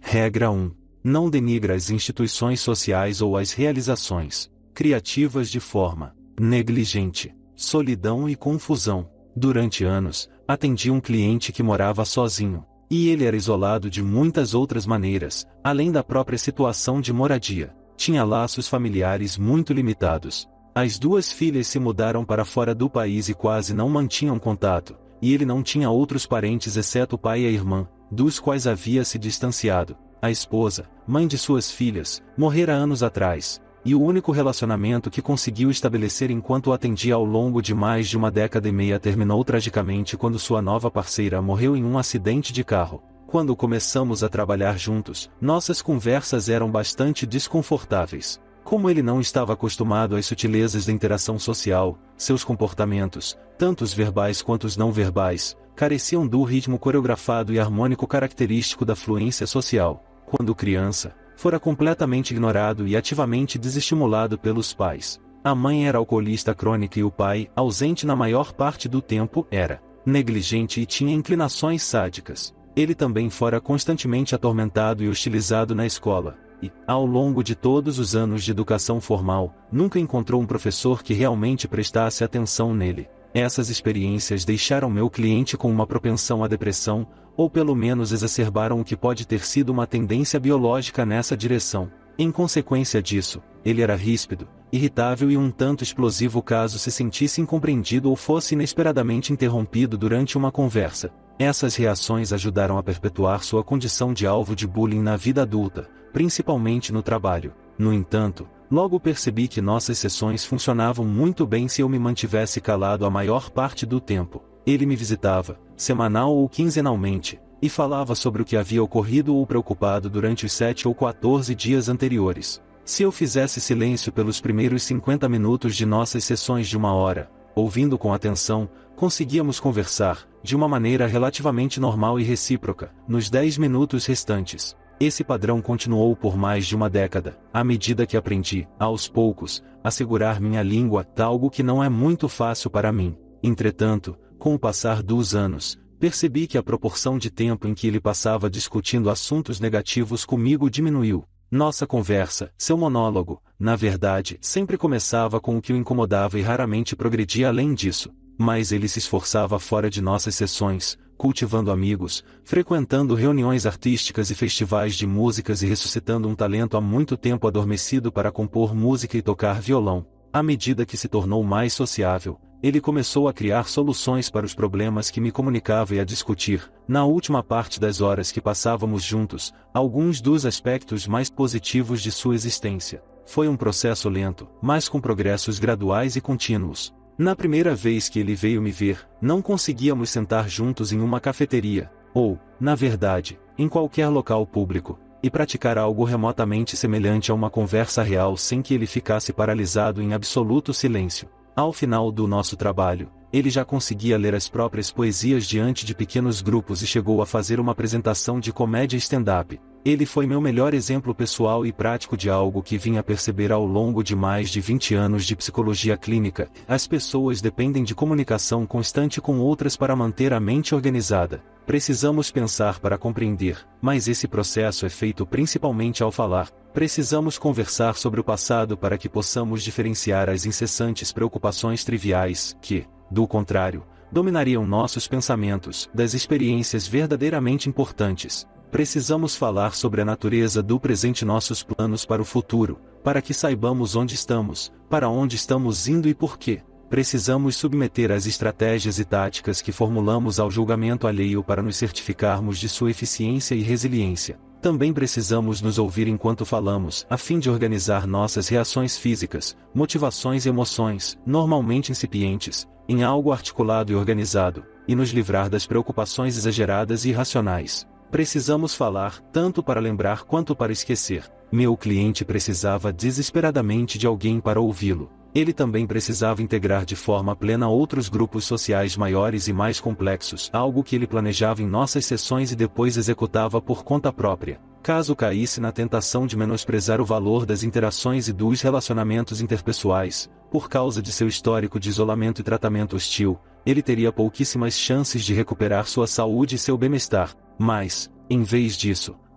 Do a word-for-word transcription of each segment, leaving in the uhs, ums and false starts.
Regra um. Não denigra as instituições sociais ou as realizações criativas de forma negligente. Solidão e confusão. Durante anos, atendi um cliente que morava sozinho, e ele era isolado de muitas outras maneiras, além da própria situação de moradia. Tinha laços familiares muito limitados. As duas filhas se mudaram para fora do país e quase não mantinham contato, e ele não tinha outros parentes exceto o pai e a irmã, dos quais havia se distanciado. A esposa, mãe de suas filhas, morrera anos atrás, e o único relacionamento que conseguiu estabelecer enquanto o atendia ao longo de mais de uma década e meia terminou tragicamente quando sua nova parceira morreu em um acidente de carro. Quando começamos a trabalhar juntos, nossas conversas eram bastante desconfortáveis. Como ele não estava acostumado às sutilezas da interação social, seus comportamentos, tanto os verbais quanto os não verbais, careciam do ritmo coreografado e harmônico característico da fluência social. Quando criança, fora completamente ignorado e ativamente desestimulado pelos pais. A mãe era alcoolista crônica e o pai, ausente na maior parte do tempo, era negligente e tinha inclinações sádicas. Ele também fora constantemente atormentado e hostilizado na escola, e, ao longo de todos os anos de educação formal, nunca encontrou um professor que realmente prestasse atenção nele. Essas experiências deixaram meu cliente com uma propensão à depressão, ou pelo menos exacerbaram o que pode ter sido uma tendência biológica nessa direção. Em consequência disso, ele era ríspido, irritável e um tanto explosivo caso se sentisse incompreendido ou fosse inesperadamente interrompido durante uma conversa. Essas reações ajudaram a perpetuar sua condição de alvo de bullying na vida adulta, principalmente no trabalho. No entanto, logo percebi que nossas sessões funcionavam muito bem se eu me mantivesse calado a maior parte do tempo. Ele me visitava, semanal ou quinzenalmente, e falava sobre o que havia ocorrido ou preocupado durante os sete ou quatorze dias anteriores. Se eu fizesse silêncio pelos primeiros cinquenta minutos de nossas sessões de uma hora, ouvindo com atenção, conseguíamos conversar, de uma maneira relativamente normal e recíproca, nos dez minutos restantes. Esse padrão continuou por mais de uma década, à medida que aprendi, aos poucos, a segurar minha língua, algo que não é muito fácil para mim. Entretanto, com o passar dos anos, percebi que a proporção de tempo em que ele passava discutindo assuntos negativos comigo diminuiu. Nossa conversa, seu monólogo, na verdade, sempre começava com o que o incomodava e raramente progredia além disso. Mas ele se esforçava fora de nossas sessões, cultivando amigos, frequentando reuniões artísticas e festivais de músicas e ressuscitando um talento há muito tempo adormecido para compor música e tocar violão. À medida que se tornou mais sociável, ele começou a criar soluções para os problemas que me comunicava e a discutir, na última parte das horas que passávamos juntos, alguns dos aspectos mais positivos de sua existência. Foi um processo lento, mas com progressos graduais e contínuos. Na primeira vez que ele veio me ver, não conseguíamos sentar juntos em uma cafeteria, ou, na verdade, em qualquer local público, e praticar algo remotamente semelhante a uma conversa real sem que ele ficasse paralisado em absoluto silêncio. Ao final do nosso trabalho, ele já conseguia ler as próprias poesias diante de pequenos grupos e chegou a fazer uma apresentação de comédia stand-up. Ele foi meu melhor exemplo pessoal e prático de algo que vim a perceber ao longo de mais de vinte anos de psicologia clínica. As pessoas dependem de comunicação constante com outras para manter a mente organizada. Precisamos pensar para compreender, mas esse processo é feito principalmente ao falar. Precisamos conversar sobre o passado para que possamos diferenciar as incessantes preocupações triviais, que, do contrário, dominariam nossos pensamentos, das experiências verdadeiramente importantes. Precisamos falar sobre a natureza do presente e nossos planos para o futuro, para que saibamos onde estamos, para onde estamos indo e por quê. Precisamos submeter as estratégias e táticas que formulamos ao julgamento alheio para nos certificarmos de sua eficiência e resiliência. Também precisamos nos ouvir enquanto falamos, a fim de organizar nossas reações físicas, motivações e emoções, normalmente incipientes, em algo articulado e organizado, e nos livrar das preocupações exageradas e irracionais. Precisamos falar, tanto para lembrar quanto para esquecer. Meu cliente precisava desesperadamente de alguém para ouvi-lo. Ele também precisava integrar de forma plena outros grupos sociais maiores e mais complexos, algo que ele planejava em nossas sessões e depois executava por conta própria. Caso caísse na tentação de menosprezar o valor das interações e dos relacionamentos interpessoais, por causa de seu histórico de isolamento e tratamento hostil, ele teria pouquíssimas chances de recuperar sua saúde e seu bem-estar. Mas, em vez disso,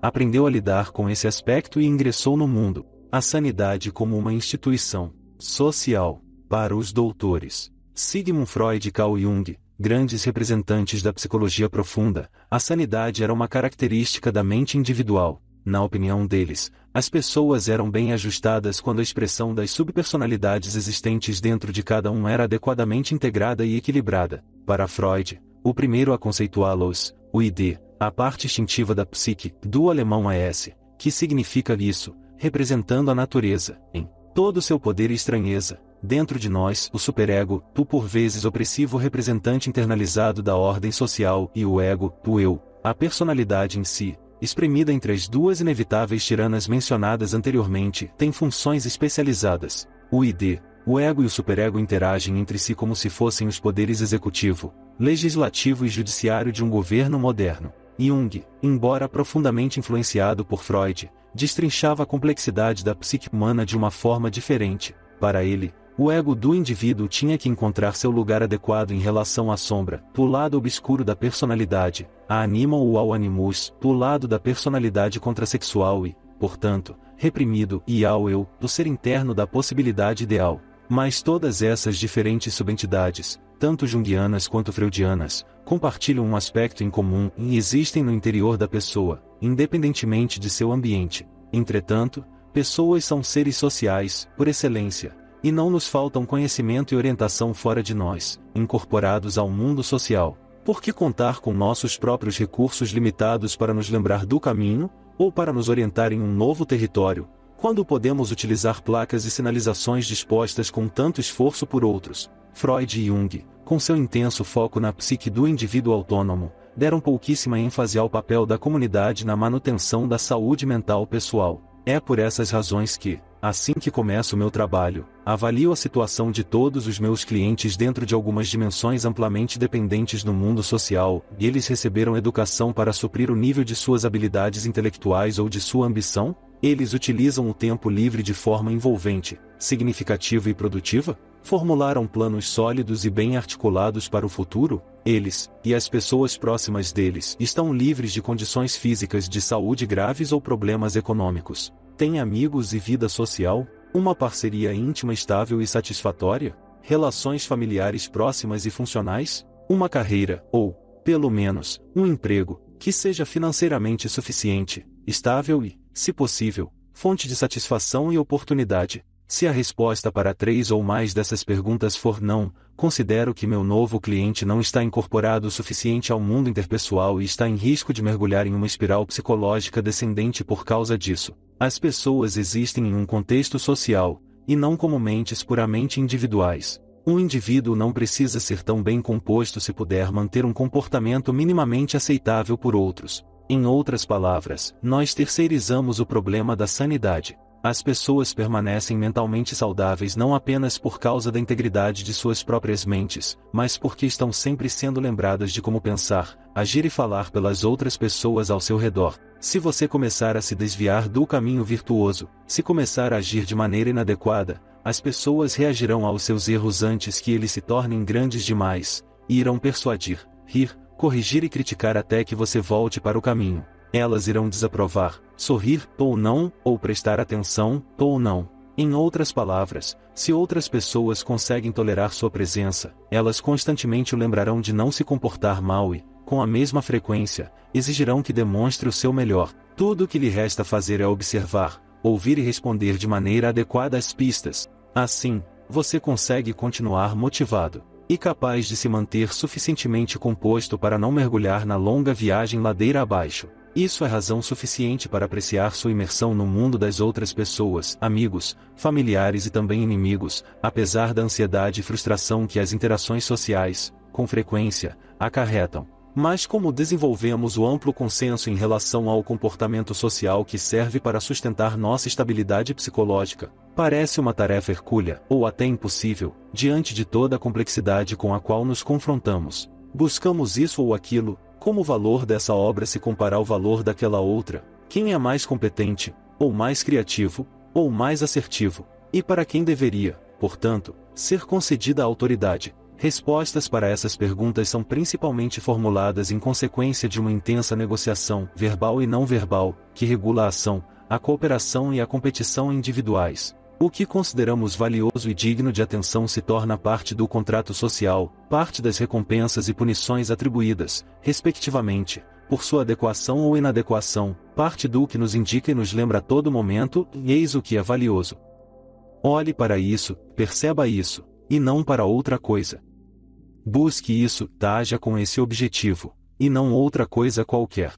aprendeu a lidar com esse aspecto e ingressou no mundo, a sanidade como uma instituição social. Para os doutores Sigmund Freud e Carl Jung, grandes representantes da psicologia profunda, a sanidade era uma característica da mente individual. Na opinião deles, as pessoas eram bem ajustadas quando a expressão das subpersonalidades existentes dentro de cada um era adequadamente integrada e equilibrada. Para Freud, o primeiro a conceituá-los, o id, a parte instintiva da psique, do alemão as, que significa isso, representando a natureza, em todo seu poder e estranheza. Dentro de nós, o superego, o por vezes opressivo representante internalizado da ordem social, e o ego, o eu, a personalidade em si, exprimida entre as duas inevitáveis tiranas mencionadas anteriormente, tem funções especializadas. O id, o ego e o superego interagem entre si como se fossem os poderes executivo, legislativo e judiciário de um governo moderno. Jung, embora profundamente influenciado por Freud, destrinchava a complexidade da psique humana de uma forma diferente. Para ele, o ego do indivíduo tinha que encontrar seu lugar adequado em relação à sombra, do lado obscuro da personalidade, a animal ou ao animus, do lado da personalidade contrasexual e, portanto, reprimido, e ao eu, do ser interno da possibilidade ideal. Mas todas essas diferentes subentidades, tanto junguianas quanto freudianas, compartilham um aspecto em comum e existem no interior da pessoa, independentemente de seu ambiente. Entretanto, pessoas são seres sociais, por excelência, e não nos faltam conhecimento e orientação fora de nós, incorporados ao mundo social. Por que contar com nossos próprios recursos limitados para nos lembrar do caminho, ou para nos orientar em um novo território, quando podemos utilizar placas e sinalizações dispostas com tanto esforço por outros? Freud e Jung, com seu intenso foco na psique do indivíduo autônomo, deram pouquíssima ênfase ao papel da comunidade na manutenção da saúde mental pessoal. É por essas razões que, assim que começo o meu trabalho, avalio a situação de todos os meus clientes dentro de algumas dimensões amplamente dependentes do mundo social, e eles receberam educação para suprir o nível de suas habilidades intelectuais ou de sua ambição? Eles utilizam o tempo livre de forma envolvente, significativa e produtiva? Formularam planos sólidos e bem articulados para o futuro? Eles, e as pessoas próximas deles, estão livres de condições físicas de saúde graves ou problemas econômicos? Têm amigos e vida social? Uma parceria íntima estável e satisfatória? Relações familiares próximas e funcionais? Uma carreira, ou, pelo menos, um emprego, que seja financeiramente suficiente, estável e, se possível, fonte de satisfação e oportunidade? Se a resposta para três ou mais dessas perguntas for não, considero que meu novo cliente não está incorporado o suficiente ao mundo interpessoal e está em risco de mergulhar em uma espiral psicológica descendente por causa disso. As pessoas existem em um contexto social, e não como mentes puramente individuais. Um indivíduo não precisa ser tão bem composto se puder manter um comportamento minimamente aceitável por outros. Em outras palavras, nós terceirizamos o problema da sanidade. As pessoas permanecem mentalmente saudáveis não apenas por causa da integridade de suas próprias mentes, mas porque estão sempre sendo lembradas de como pensar, agir e falar pelas outras pessoas ao seu redor. Se você começar a se desviar do caminho virtuoso, se começar a agir de maneira inadequada, as pessoas reagirão aos seus erros antes que eles se tornem grandes demais, e irão persuadir, rir, corrigir e criticar até que você volte para o caminho. Elas irão desaprovar, sorrir, ou não, ou prestar atenção, ou não. Em outras palavras, se outras pessoas conseguem tolerar sua presença, elas constantemente o lembrarão de não se comportar mal e, com a mesma frequência, exigirão que demonstre o seu melhor. Tudo o que lhe resta fazer é observar, ouvir e responder de maneira adequada às pistas. Assim, você consegue continuar motivado e capaz de se manter suficientemente composto para não mergulhar na longa viagem ladeira abaixo. Isso é razão suficiente para apreciar sua imersão no mundo das outras pessoas, amigos, familiares e também inimigos, apesar da ansiedade e frustração que as interações sociais, com frequência, acarretam. Mas como desenvolvemos o amplo consenso em relação ao comportamento social que serve para sustentar nossa estabilidade psicológica, parece uma tarefa hercúlea, ou até impossível, diante de toda a complexidade com a qual nos confrontamos. Buscamos isso ou aquilo. Como o valor dessa obra se compara ao valor daquela outra? Quem é mais competente, ou mais criativo, ou mais assertivo? E para quem deveria, portanto, ser concedida a autoridade? Respostas para essas perguntas são principalmente formuladas em consequência de uma intensa negociação, verbal e não verbal, que regula a ação, a cooperação e a competição individuais. O que consideramos valioso e digno de atenção se torna parte do contrato social, parte das recompensas e punições atribuídas, respectivamente, por sua adequação ou inadequação, parte do que nos indica e nos lembra a todo momento, e eis o que é valioso. Olhe para isso, perceba isso, e não para outra coisa. Busque isso, haja com esse objetivo, e não outra coisa qualquer.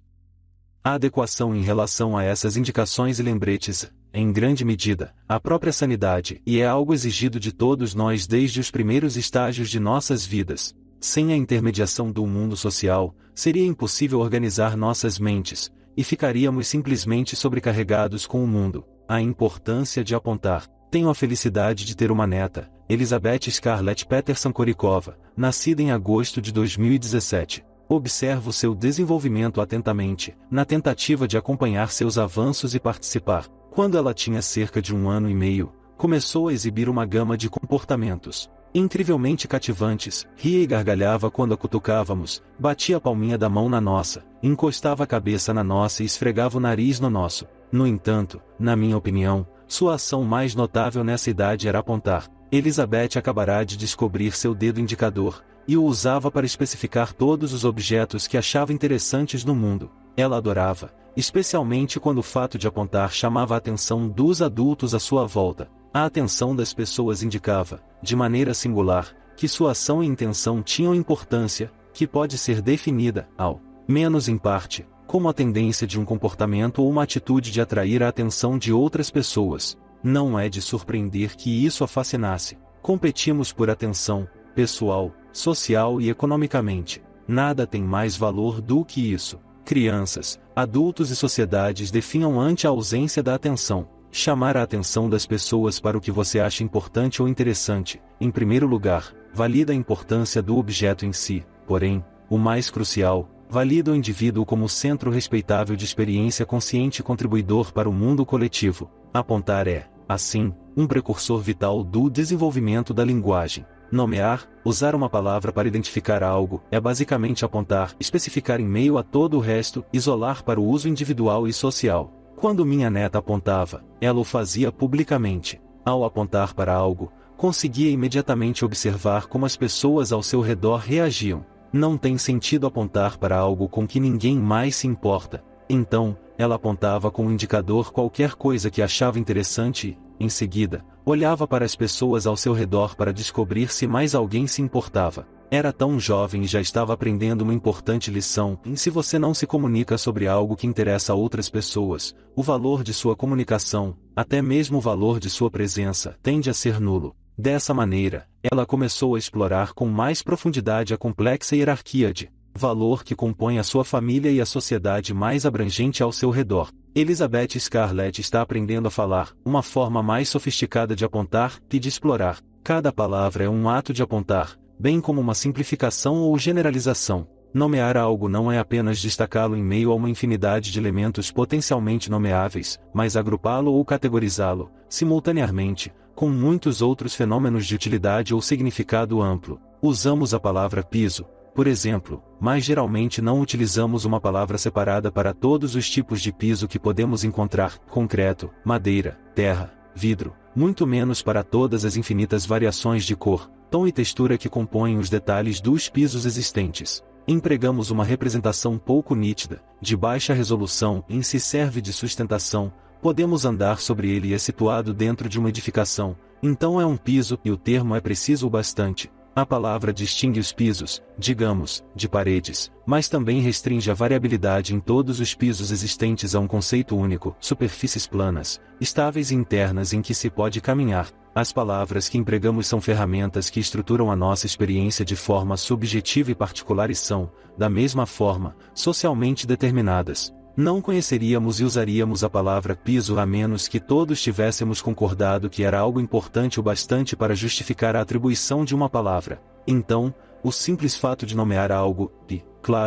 A adequação em relação a essas indicações e lembretes, em grande medida, a própria sanidade, e é algo exigido de todos nós desde os primeiros estágios de nossas vidas. Sem a intermediação do mundo social, seria impossível organizar nossas mentes, e ficaríamos simplesmente sobrecarregados com o mundo. A importância de apontar. Tenho a felicidade de ter uma neta, Elizabeth Scarlett Peterson Korikova, nascida em agosto de dois mil e dezessete. Observo seu desenvolvimento atentamente, na tentativa de acompanhar seus avanços e participar. Quando ela tinha cerca de um ano e meio, começou a exibir uma gama de comportamentos incrivelmente cativantes, ria e gargalhava quando a cutucávamos, batia a palminha da mão na nossa, encostava a cabeça na nossa e esfregava o nariz no nosso. No entanto, na minha opinião, sua ação mais notável nessa idade era apontar. Elizabeth acabará de descobrir seu dedo indicador, e o usava para especificar todos os objetos que achava interessantes no mundo. Ela adorava, especialmente quando o fato de apontar chamava a atenção dos adultos à sua volta. A atenção das pessoas indicava, de maneira singular, que sua ação e intenção tinham importância, que pode ser definida, ao menos em parte, como a tendência de um comportamento ou uma atitude de atrair a atenção de outras pessoas. Não é de surpreender que isso a fascinasse. Competimos por atenção, pessoal, social e economicamente. Nada tem mais valor do que isso. Crianças, adultos e sociedades definham ante a ausência da atenção. Chamar a atenção das pessoas para o que você acha importante ou interessante, em primeiro lugar, valida a importância do objeto em si, porém, o mais crucial, valida o indivíduo como centro respeitável de experiência consciente e contribuidor para o mundo coletivo. Apontar é, assim, um precursor vital do desenvolvimento da linguagem. Nomear, usar uma palavra para identificar algo, é basicamente apontar, especificar em meio a todo o resto, isolar para o uso individual e social. Quando minha neta apontava, ela o fazia publicamente. Ao apontar para algo, conseguia imediatamente observar como as pessoas ao seu redor reagiam. Não tem sentido apontar para algo com que ninguém mais se importa. Então, ela apontava com um indicador qualquer coisa que achava interessante e, em seguida, olhava para as pessoas ao seu redor para descobrir se mais alguém se importava. Era tão jovem e já estava aprendendo uma importante lição. E se você não se comunica sobre algo que interessa a outras pessoas, o valor de sua comunicação, até mesmo o valor de sua presença, tende a ser nulo. Dessa maneira, ela começou a explorar com mais profundidade a complexa hierarquia de valor que compõe a sua família e a sociedade mais abrangente ao seu redor. Elizabeth Scarlett está aprendendo a falar, uma forma mais sofisticada de apontar e de explorar. Cada palavra é um ato de apontar, bem como uma simplificação ou generalização. Nomear algo não é apenas destacá-lo em meio a uma infinidade de elementos potencialmente nomeáveis, mas agrupá-lo ou categorizá-lo, simultaneamente, com muitos outros fenômenos de utilidade ou significado amplo. Usamos a palavra piso, por exemplo, mas geralmente não utilizamos uma palavra separada para todos os tipos de piso que podemos encontrar: concreto, madeira, terra, vidro, muito menos para todas as infinitas variações de cor, tom e textura que compõem os detalhes dos pisos existentes. Empregamos uma representação pouco nítida, de baixa resolução, em se serve de sustentação, podemos andar sobre ele e é situado dentro de uma edificação, então é um piso, e o termo é preciso o bastante. A palavra distingue os pisos, digamos, de paredes, mas também restringe a variabilidade em todos os pisos existentes a um conceito único: superfícies planas, estáveis e internas em que se pode caminhar. As palavras que empregamos são ferramentas que estruturam a nossa experiência de forma subjetiva e particular e são, da mesma forma, socialmente determinadas. Não conheceríamos e usaríamos a palavra piso a menos que todos tivéssemos concordado que era algo importante o bastante para justificar a atribuição de uma palavra. Então, o simples fato de nomear algo, e, claro,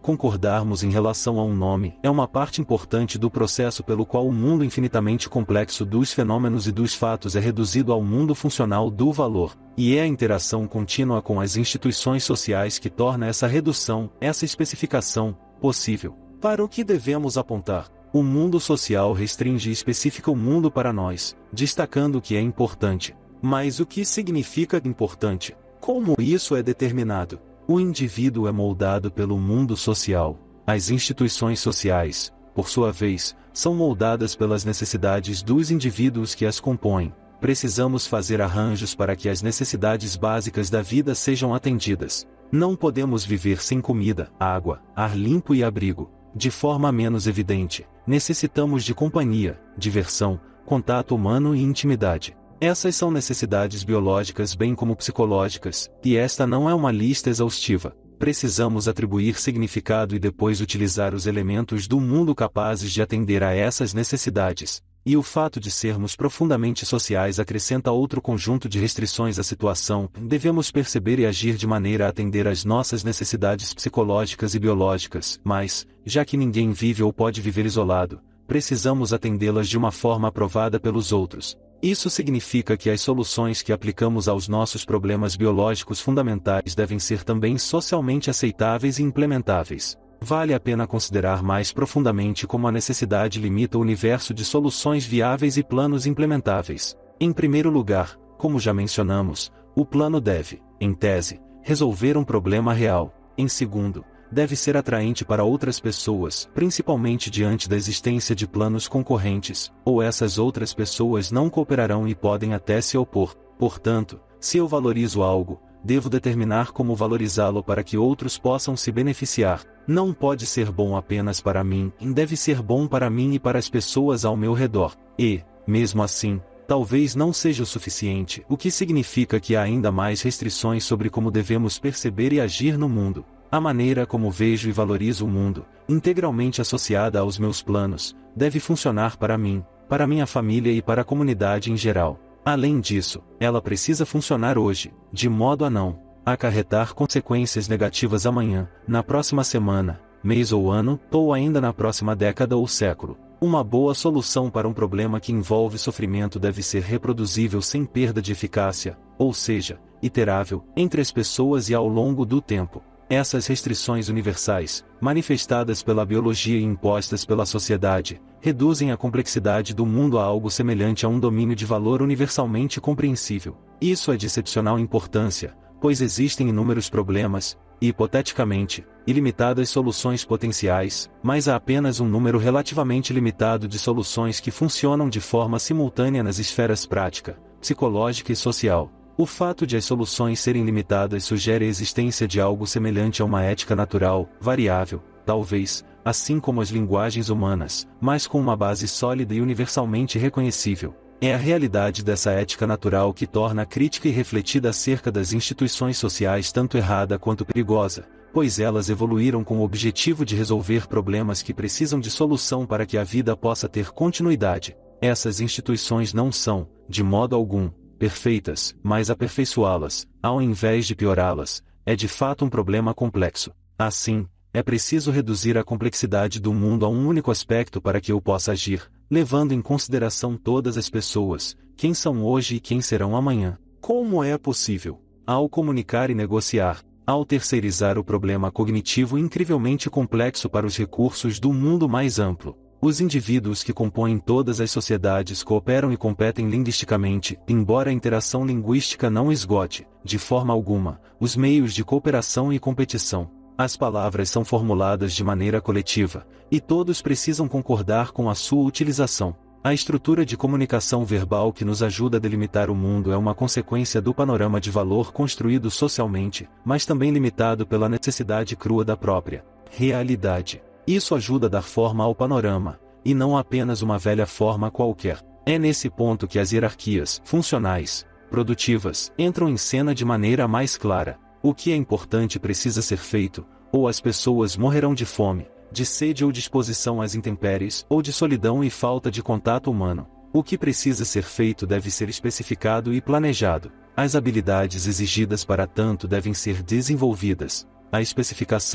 concordarmos em relação a um nome é uma parte importante do processo pelo qual o mundo infinitamente complexo dos fenômenos e dos fatos é reduzido ao mundo funcional do valor, e é a interação contínua com as instituições sociais que torna essa redução, essa especificação, possível. Para o que devemos apontar? O mundo social restringe e especifica o mundo para nós, destacando o que é importante. Mas o que significa importante? Como isso é determinado? O indivíduo é moldado pelo mundo social. As instituições sociais, por sua vez, são moldadas pelas necessidades dos indivíduos que as compõem. Precisamos fazer arranjos para que as necessidades básicas da vida sejam atendidas. Não podemos viver sem comida, água, ar limpo e abrigo. De forma menos evidente, necessitamos de companhia, diversão, contato humano e intimidade. Essas são necessidades biológicas bem como psicológicas, e esta não é uma lista exaustiva. Precisamos atribuir significado e depois utilizar os elementos do mundo capazes de atender a essas necessidades. E o fato de sermos profundamente sociais acrescenta outro conjunto de restrições à situação. Devemos perceber e agir de maneira a atender às nossas necessidades psicológicas e biológicas, mas, já que ninguém vive ou pode viver isolado, precisamos atendê-las de uma forma aprovada pelos outros. Isso significa que as soluções que aplicamos aos nossos problemas biológicos fundamentais devem ser também socialmente aceitáveis e implementáveis. Vale a pena considerar mais profundamente como a necessidade limita o universo de soluções viáveis e planos implementáveis. Em primeiro lugar, como já mencionamos, o plano deve, em tese, resolver um problema real. Em segundo, deve ser atraente para outras pessoas, principalmente diante da existência de planos concorrentes, ou essas outras pessoas não cooperarão e podem até se opor. Portanto, se eu valorizo algo, devo determinar como valorizá-lo para que outros possam se beneficiar. Não pode ser bom apenas para mim, deve ser bom para mim e para as pessoas ao meu redor. E, mesmo assim, talvez não seja o suficiente, o que significa que há ainda mais restrições sobre como devemos perceber e agir no mundo. A maneira como vejo e valorizo o mundo, integralmente associada aos meus planos, deve funcionar para mim, para minha família e para a comunidade em geral. Além disso, ela precisa funcionar hoje, de modo a não acarretar consequências negativas amanhã, na próxima semana, mês ou ano, ou ainda na próxima década ou século. Uma boa solução para um problema que envolve sofrimento deve ser reproduzível sem perda de eficácia, ou seja, iterável, entre as pessoas e ao longo do tempo. Essas restrições universais, manifestadas pela biologia e impostas pela sociedade, reduzem a complexidade do mundo a algo semelhante a um domínio de valor universalmente compreensível. Isso é de excepcional importância, pois existem inúmeros problemas, e, hipoteticamente, ilimitadas soluções potenciais, mas há apenas um número relativamente limitado de soluções que funcionam de forma simultânea nas esferas prática, psicológica e social. O fato de as soluções serem limitadas sugere a existência de algo semelhante a uma ética natural, variável, talvez, assim como as linguagens humanas, mas com uma base sólida e universalmente reconhecível. É a realidade dessa ética natural que torna a crítica irrefletida acerca das instituições sociais tanto errada quanto perigosa, pois elas evoluíram com o objetivo de resolver problemas que precisam de solução para que a vida possa ter continuidade. Essas instituições não são, de modo algum, perfeitas, mas aperfeiçoá-las, ao invés de piorá-las, é de fato um problema complexo. Assim, é preciso reduzir a complexidade do mundo a um único aspecto para que eu possa agir, levando em consideração todas as pessoas, quem são hoje e quem serão amanhã. Como é possível? Ao comunicar e negociar, ao terceirizar o problema cognitivo incrivelmente complexo para os recursos do mundo mais amplo. Os indivíduos que compõem todas as sociedades cooperam e competem linguisticamente, embora a interação linguística não esgote, de forma alguma, os meios de cooperação e competição. As palavras são formuladas de maneira coletiva, e todos precisam concordar com a sua utilização. A estrutura de comunicação verbal que nos ajuda a delimitar o mundo é uma consequência do panorama de valor construído socialmente, mas também limitado pela necessidade crua da própria realidade. Isso ajuda a dar forma ao panorama, e não apenas uma velha forma qualquer. É nesse ponto que as hierarquias funcionais, produtivas, entram em cena de maneira mais clara. O que é importante precisa ser feito, ou as pessoas morrerão de fome, de sede ou de exposição às intempéries, ou de solidão e falta de contato humano. O que precisa ser feito deve ser especificado e planejado. As habilidades exigidas para tanto devem ser desenvolvidas. A especificação,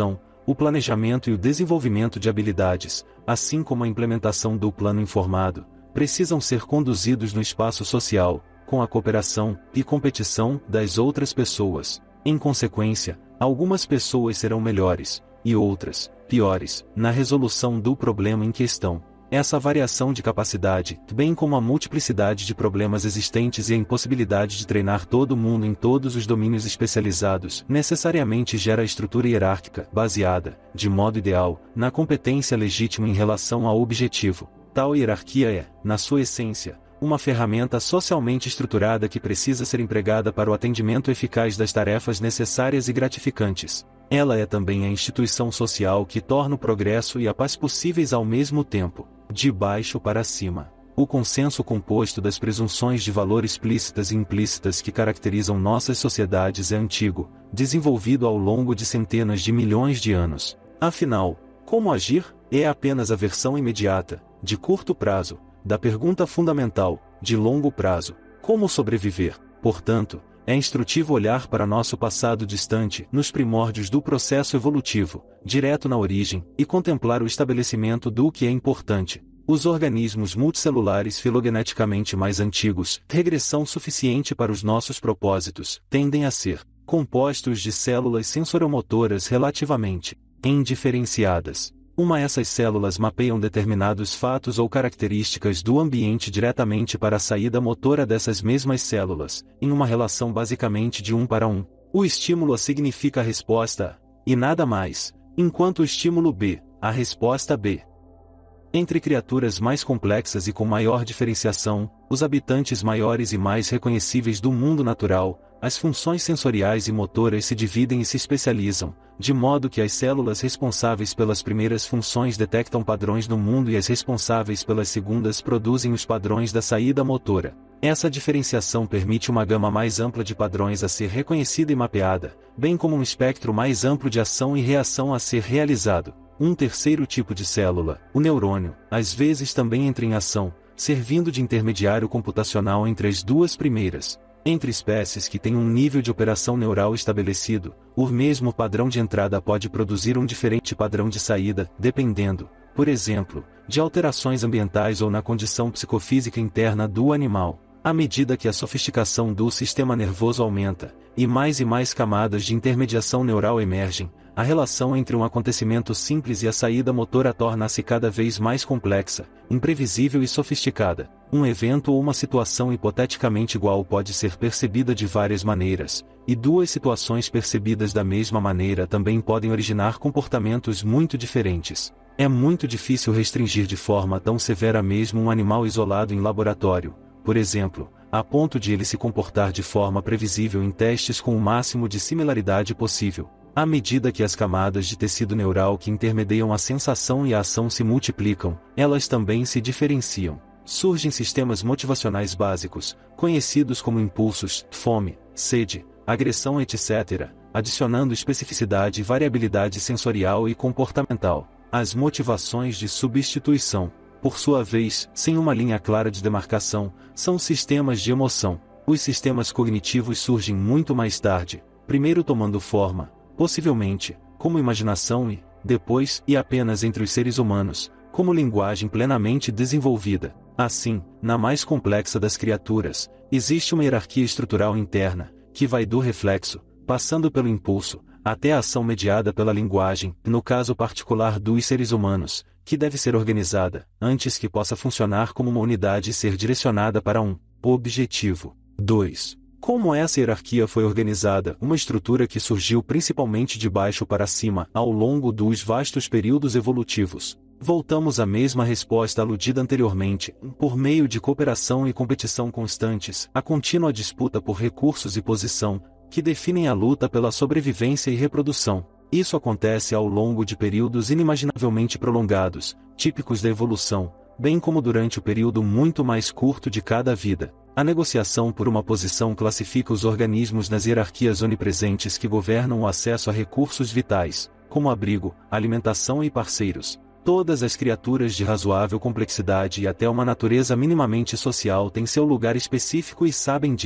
o planejamento e o desenvolvimento de habilidades, assim como a implementação do plano informado, precisam ser conduzidos no espaço social, com a cooperação e competição das outras pessoas. Em consequência, algumas pessoas serão melhores, e outras, piores, na resolução do problema em questão. Essa variação de capacidade, bem como a multiplicidade de problemas existentes e a impossibilidade de treinar todo mundo em todos os domínios especializados, necessariamente gera estrutura hierárquica, baseada, de modo ideal, na competência legítima em relação ao objetivo. Tal hierarquia é, na sua essência, uma ferramenta socialmente estruturada que precisa ser empregada para o atendimento eficaz das tarefas necessárias e gratificantes. Ela é também a instituição social que torna o progresso e a paz possíveis ao mesmo tempo, de baixo para cima. O consenso composto das presunções de valor explícitas e implícitas que caracterizam nossas sociedades é antigo, desenvolvido ao longo de centenas de milhões de anos. Afinal, como agir? É apenas a versão imediata, de curto prazo, da pergunta fundamental, de longo prazo: como sobreviver? Portanto, é instrutivo olhar para nosso passado distante, nos primórdios do processo evolutivo, direto na origem, e contemplar o estabelecimento do que é importante. Os organismos multicelulares filogeneticamente mais antigos, regressão suficiente para os nossos propósitos, tendem a ser compostos de células sensoriomotoras relativamente indiferenciadas. Uma essas células mapeiam determinados fatos ou características do ambiente diretamente para a saída motora dessas mesmas células, em uma relação basicamente de um para um. O estímulo A significa a resposta A, e nada mais, enquanto o estímulo B, a resposta B. Entre criaturas mais complexas e com maior diferenciação, os habitantes maiores e mais reconhecíveis do mundo natural, as funções sensoriais e motoras se dividem e se especializam, de modo que as células responsáveis pelas primeiras funções detectam padrões no mundo e as responsáveis pelas segundas produzem os padrões da saída motora. Essa diferenciação permite uma gama mais ampla de padrões a ser reconhecida e mapeada, bem como um espectro mais amplo de ação e reação a ser realizado. Um terceiro tipo de célula, o neurônio, às vezes também entra em ação, servindo de intermediário computacional entre as duas primeiras. Entre espécies que têm um nível de operação neural estabelecido, o mesmo padrão de entrada pode produzir um diferente padrão de saída, dependendo, por exemplo, de alterações ambientais ou na condição psicofísica interna do animal. À medida que a sofisticação do sistema nervoso aumenta, e mais e mais camadas de intermediação neural emergem, a relação entre um acontecimento simples e a saída motora torna-se cada vez mais complexa, imprevisível e sofisticada. Um evento ou uma situação hipoteticamente igual pode ser percebida de várias maneiras, e duas situações percebidas da mesma maneira também podem originar comportamentos muito diferentes. É muito difícil restringir de forma tão severa mesmo um animal isolado em laboratório, por exemplo, a ponto de ele se comportar de forma previsível em testes com o máximo de similaridade possível. À medida que as camadas de tecido neural que intermediam a sensação e a ação se multiplicam, elas também se diferenciam. Surgem sistemas motivacionais básicos, conhecidos como impulsos, fome, sede, agressão, etcétera, adicionando especificidade e variabilidade sensorial e comportamental. As motivações de substituição, por sua vez, sem uma linha clara de demarcação, são sistemas de emoção. Os sistemas cognitivos surgem muito mais tarde, primeiro tomando forma, possivelmente, como imaginação e, depois, e apenas entre os seres humanos, como linguagem plenamente desenvolvida. Assim, na mais complexa das criaturas, existe uma hierarquia estrutural interna, que vai do reflexo, passando pelo impulso, até a ação mediada pela linguagem, no caso particular dos seres humanos, que deve ser organizada, antes que possa funcionar como uma unidade e ser direcionada para um objetivo. dois. Como essa hierarquia foi organizada? Uma estrutura que surgiu principalmente de baixo para cima, ao longo dos vastos períodos evolutivos. Voltamos à mesma resposta aludida anteriormente, por meio de cooperação e competição constantes, a contínua disputa por recursos e posição, que definem a luta pela sobrevivência e reprodução. Isso acontece ao longo de períodos inimaginavelmente prolongados, típicos da evolução, bem como durante o período muito mais curto de cada vida. A negociação por uma posição classifica os organismos nas hierarquias onipresentes que governam o acesso a recursos vitais, como abrigo, alimentação e parceiros. Todas as criaturas de razoável complexidade e até uma natureza minimamente social têm seu lugar específico e sabem disso.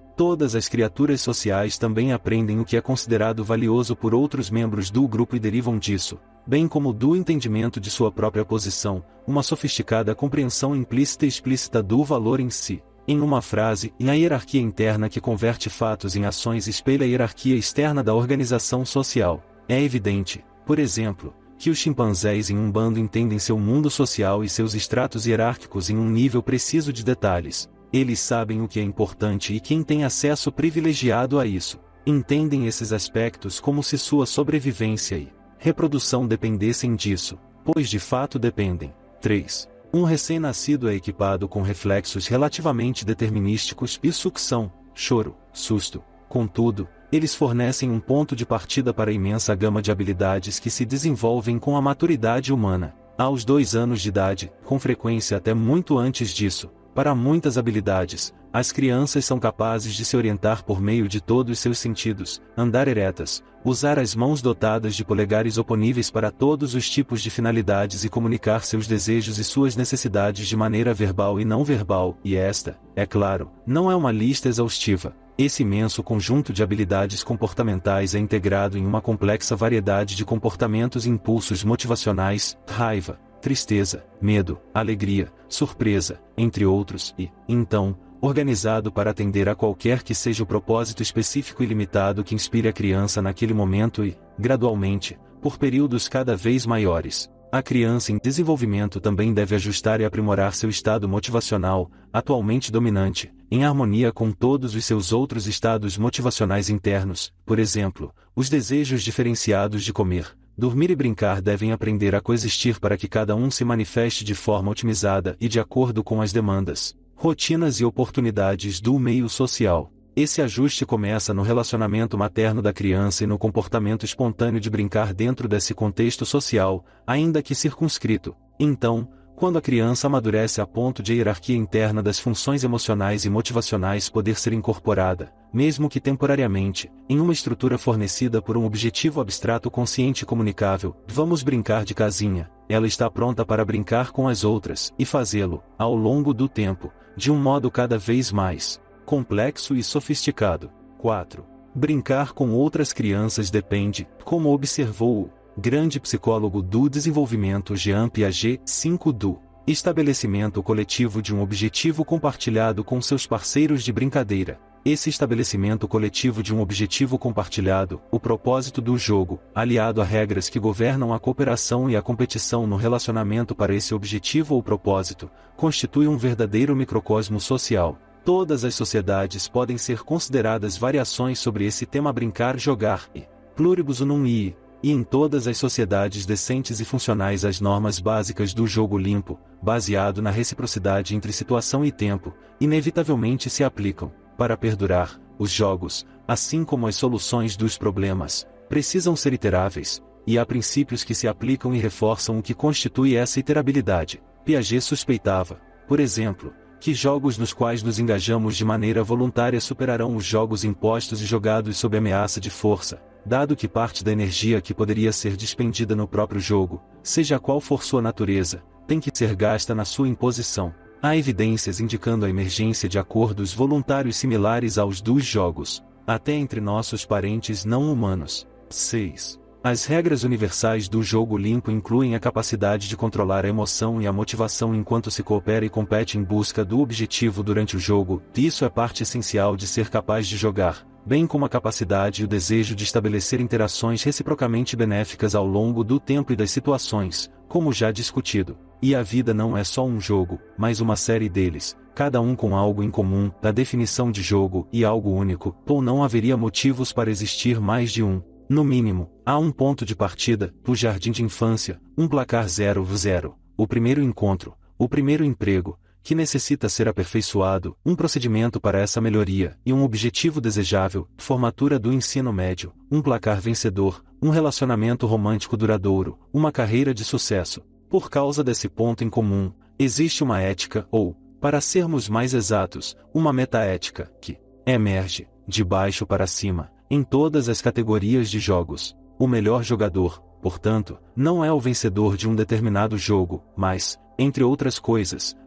Todas as criaturas sociais também aprendem o que é considerado valioso por outros membros do grupo e derivam disso, bem como do entendimento de sua própria posição, uma sofisticada compreensão implícita e explícita do valor em si. Em uma frase, a hierarquia interna que converte fatos em ações espelha a hierarquia externa da organização social. É evidente, por exemplo, que os chimpanzés em um bando entendem seu mundo social e seus estratos hierárquicos em um nível preciso de detalhes. Eles sabem o que é importante e quem tem acesso privilegiado a isso. Entendem esses aspectos como se sua sobrevivência e reprodução dependessem disso, pois de fato dependem. três. Um recém-nascido é equipado com reflexos relativamente determinísticos e sucção, choro, susto. Contudo, eles fornecem um ponto de partida para a imensa gama de habilidades que se desenvolvem com a maturidade humana. Aos dois anos de idade, com frequência até muito antes disso, para muitas habilidades, as crianças são capazes de se orientar por meio de todos seus sentidos, andar eretas, usar as mãos dotadas de polegares oponíveis para todos os tipos de finalidades e comunicar seus desejos e suas necessidades de maneira verbal e não verbal, e esta, é claro, não é uma lista exaustiva. Esse imenso conjunto de habilidades comportamentais é integrado em uma complexa variedade de comportamentos e impulsos motivacionais, raiva, tristeza, medo, alegria, surpresa, entre outros, e, então, organizado para atender a qualquer que seja o propósito específico e limitado que inspire a criança naquele momento e, gradualmente, por períodos cada vez maiores. A criança em desenvolvimento também deve ajustar e aprimorar seu estado motivacional, atualmente dominante, em harmonia com todos os seus outros estados motivacionais internos. Por exemplo, os desejos diferenciados de comer, dormir e brincar devem aprender a coexistir para que cada um se manifeste de forma otimizada e de acordo com as demandas, rotinas e oportunidades do meio social. Esse ajuste começa no relacionamento materno da criança e no comportamento espontâneo de brincar dentro desse contexto social, ainda que circunscrito. Então, quando a criança amadurece a ponto de a hierarquia interna das funções emocionais e motivacionais poder ser incorporada, mesmo que temporariamente, em uma estrutura fornecida por um objetivo abstrato consciente e comunicável, vamos brincar de casinha, ela está pronta para brincar com as outras, e fazê-lo, ao longo do tempo, de um modo cada vez mais complexo e sofisticado. quatro. Brincar com outras crianças depende, como observou o grande psicólogo do desenvolvimento Jean Piaget, cinco do estabelecimento coletivo de um objetivo compartilhado com seus parceiros de brincadeira. Esse estabelecimento coletivo de um objetivo compartilhado, o propósito do jogo, aliado a regras que governam a cooperação e a competição no relacionamento para esse objetivo ou propósito, constitui um verdadeiro microcosmo social. Todas as sociedades podem ser consideradas variações sobre esse tema brincar jogar e pluribus unum i, e em todas as sociedades decentes e funcionais as normas básicas do jogo limpo, baseado na reciprocidade entre situação e tempo, inevitavelmente se aplicam. Para perdurar, os jogos, assim como as soluções dos problemas, precisam ser iteráveis, e há princípios que se aplicam e reforçam o que constitui essa iterabilidade. Piaget suspeitava, por exemplo, que jogos nos quais nos engajamos de maneira voluntária superarão os jogos impostos e jogados sob ameaça de força, dado que parte da energia que poderia ser despendida no próprio jogo, seja qual for sua natureza, tem que ser gasta na sua imposição. Há evidências indicando a emergência de acordos voluntários similares aos dos jogos, até entre nossos parentes não humanos. seis. As regras universais do jogo limpo incluem a capacidade de controlar a emoção e a motivação enquanto se coopera e compete em busca do objetivo durante o jogo, e isso é parte essencial de ser capaz de jogar, bem como a capacidade e o desejo de estabelecer interações reciprocamente benéficas ao longo do tempo e das situações, como já discutido. E a vida não é só um jogo, mas uma série deles, cada um com algo em comum, da definição de jogo e algo único, ou não haveria motivos para existir mais de um. No mínimo, há um ponto de partida, o jardim de infância, um placar zero zero, o primeiro encontro, o primeiro emprego, que necessita ser aperfeiçoado, um procedimento para essa melhoria, e um objetivo desejável, formatura do ensino médio, um placar vencedor, um relacionamento romântico duradouro, uma carreira de sucesso. Por causa desse ponto em comum, existe uma ética, ou, para sermos mais exatos, uma metaética, que emerge, de baixo para cima, em todas as categorias de jogos. O melhor jogador, portanto, não é o vencedor de um determinado jogo, mas, entre outras coisas,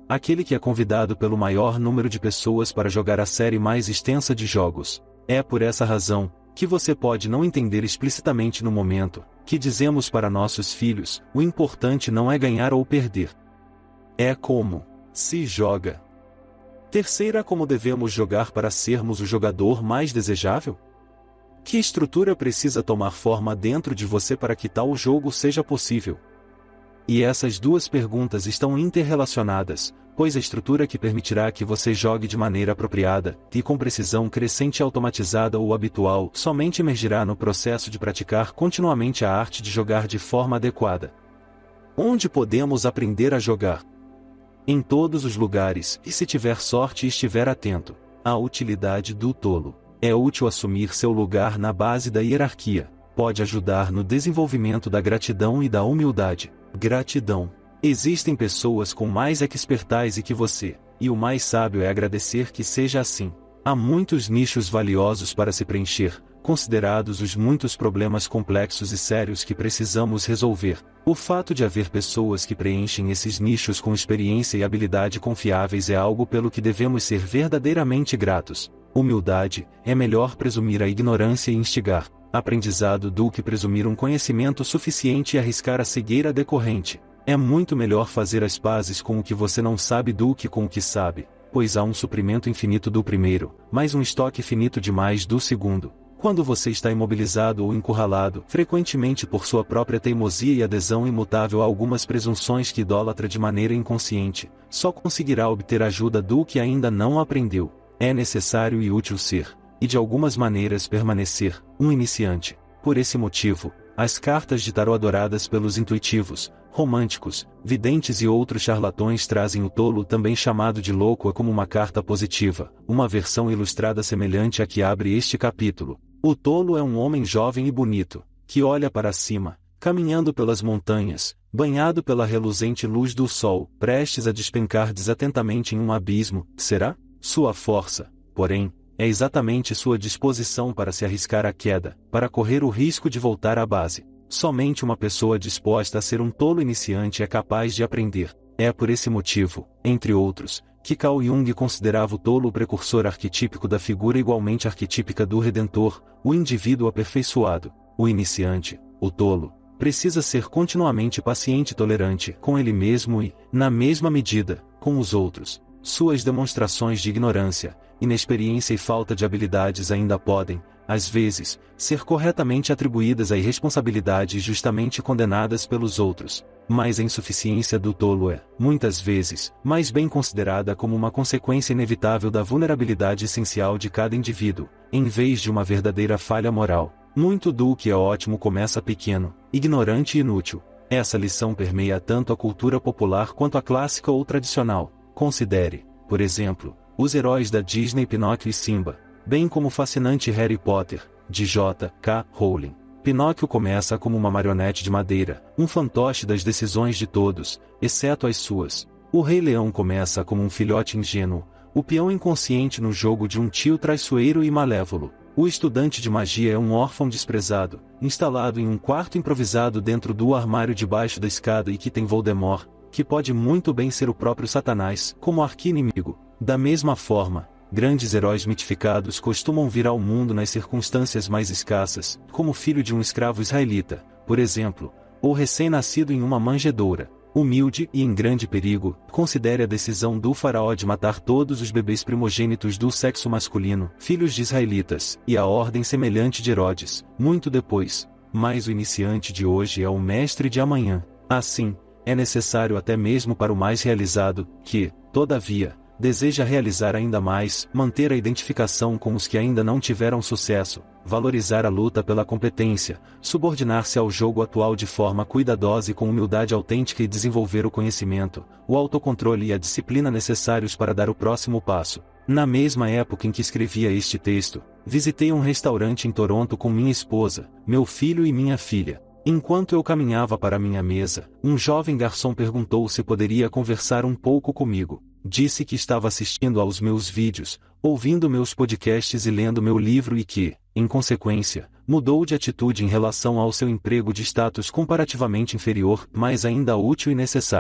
aquele que é convidado pelo maior número de pessoas para jogar a série mais extensa de jogos. É por essa razão que você pode não entender explicitamente no momento que dizemos para nossos filhos: o importante não é ganhar ou perder. É como se joga. Terceira, como devemos jogar para sermos o jogador mais desejável? Que estrutura precisa tomar forma dentro de você para que tal jogo seja possível? E essas duas perguntas estão interrelacionadas, pois a estrutura que permitirá que você jogue de maneira apropriada, e com precisão crescente automatizada ou habitual, somente emergirá no processo de praticar continuamente a arte de jogar de forma adequada. Onde podemos aprender a jogar? Em todos os lugares, e se tiver sorte e estiver atento. A utilidade do tolo. É útil assumir seu lugar na base da hierarquia. Pode ajudar no desenvolvimento da gratidão e da humildade. Gratidão. Existem pessoas com mais expertise que você, e o mais sábio é agradecer que seja assim. Há muitos nichos valiosos para se preencher, considerados os muitos problemas complexos e sérios que precisamos resolver. O fato de haver pessoas que preenchem esses nichos com experiência e habilidade confiáveis é algo pelo que devemos ser verdadeiramente gratos. Humildade. É melhor presumir a ignorância e instigar aprendizado do que presumir um conhecimento suficiente e arriscar a cegueira decorrente. É muito melhor fazer as pazes com o que você não sabe do que com o que sabe, pois há um suprimento infinito do primeiro, mas um estoque finito demais do segundo. Quando você está imobilizado ou encurralado, frequentemente por sua própria teimosia e adesão imutável a algumas presunções que idolatra de maneira inconsciente, só conseguirá obter ajuda do que ainda não aprendeu. É necessário e útil ser, e de algumas maneiras permanecer, um iniciante. Por esse motivo, as cartas de tarô adoradas pelos intuitivos, românticos, videntes e outros charlatões trazem o tolo, também chamado de louco, como uma carta positiva, uma versão ilustrada semelhante à que abre este capítulo. O tolo é um homem jovem e bonito, que olha para cima, caminhando pelas montanhas, banhado pela reluzente luz do sol, prestes a despencar desatentamente em um abismo. Será? Sua força, porém, é exatamente sua disposição para se arriscar à queda, para correr o risco de voltar à base. Somente uma pessoa disposta a ser um tolo iniciante é capaz de aprender. É por esse motivo, entre outros, que Carl Jung considerava o tolo o precursor arquetípico da figura igualmente arquetípica do Redentor, o indivíduo aperfeiçoado. O iniciante, o tolo, precisa ser continuamente paciente e tolerante com ele mesmo e, na mesma medida, com os outros. Suas demonstrações de ignorância, inexperiência e falta de habilidades ainda podem, às vezes, ser corretamente atribuídas à irresponsabilidade e justamente condenadas pelos outros, mas a insuficiência do tolo é, muitas vezes, mais bem considerada como uma consequência inevitável da vulnerabilidade essencial de cada indivíduo, em vez de uma verdadeira falha moral. Muito do que é ótimo começa pequeno, ignorante e inútil. Essa lição permeia tanto a cultura popular quanto a clássica ou tradicional. Considere, por exemplo, os heróis da Disney Pinóquio e Simba, bem como o fascinante Harry Potter, de J K Rowling. Pinóquio começa como uma marionete de madeira, um fantoche das decisões de todos, exceto as suas. O Rei Leão começa como um filhote ingênuo, o peão inconsciente no jogo de um tio traiçoeiro e malévolo. O estudante de magia é um órfão desprezado, instalado em um quarto improvisado dentro do armário debaixo da escada e que tem Voldemort, que pode muito bem ser o próprio Satanás, como arqui-inimigo. Da mesma forma, grandes heróis mitificados costumam vir ao mundo nas circunstâncias mais escassas, como o filho de um escravo israelita, por exemplo, ou recém-nascido em uma manjedoura. Humilde e em grande perigo, considere a decisão do faraó de matar todos os bebês primogênitos do sexo masculino, filhos de israelitas, e a ordem semelhante de Herodes, muito depois. Mas o iniciante de hoje é o mestre de amanhã. Assim, é necessário até mesmo para o mais realizado, que, todavia, deseja realizar ainda mais, manter a identificação com os que ainda não tiveram sucesso, valorizar a luta pela competência, subordinar-se ao jogo atual de forma cuidadosa e com humildade autêntica e desenvolver o conhecimento, o autocontrole e a disciplina necessários para dar o próximo passo. Na mesma época em que escrevia este texto, visitei um restaurante em Toronto com minha esposa, meu filho e minha filha. Enquanto eu caminhava para minha mesa, um jovem garçom perguntou se poderia conversar um pouco comigo. Disse que estava assistindo aos meus vídeos, ouvindo meus podcasts e lendo meu livro e que, em consequência, mudou de atitude em relação ao seu emprego de status comparativamente inferior, mas ainda útil e necessário.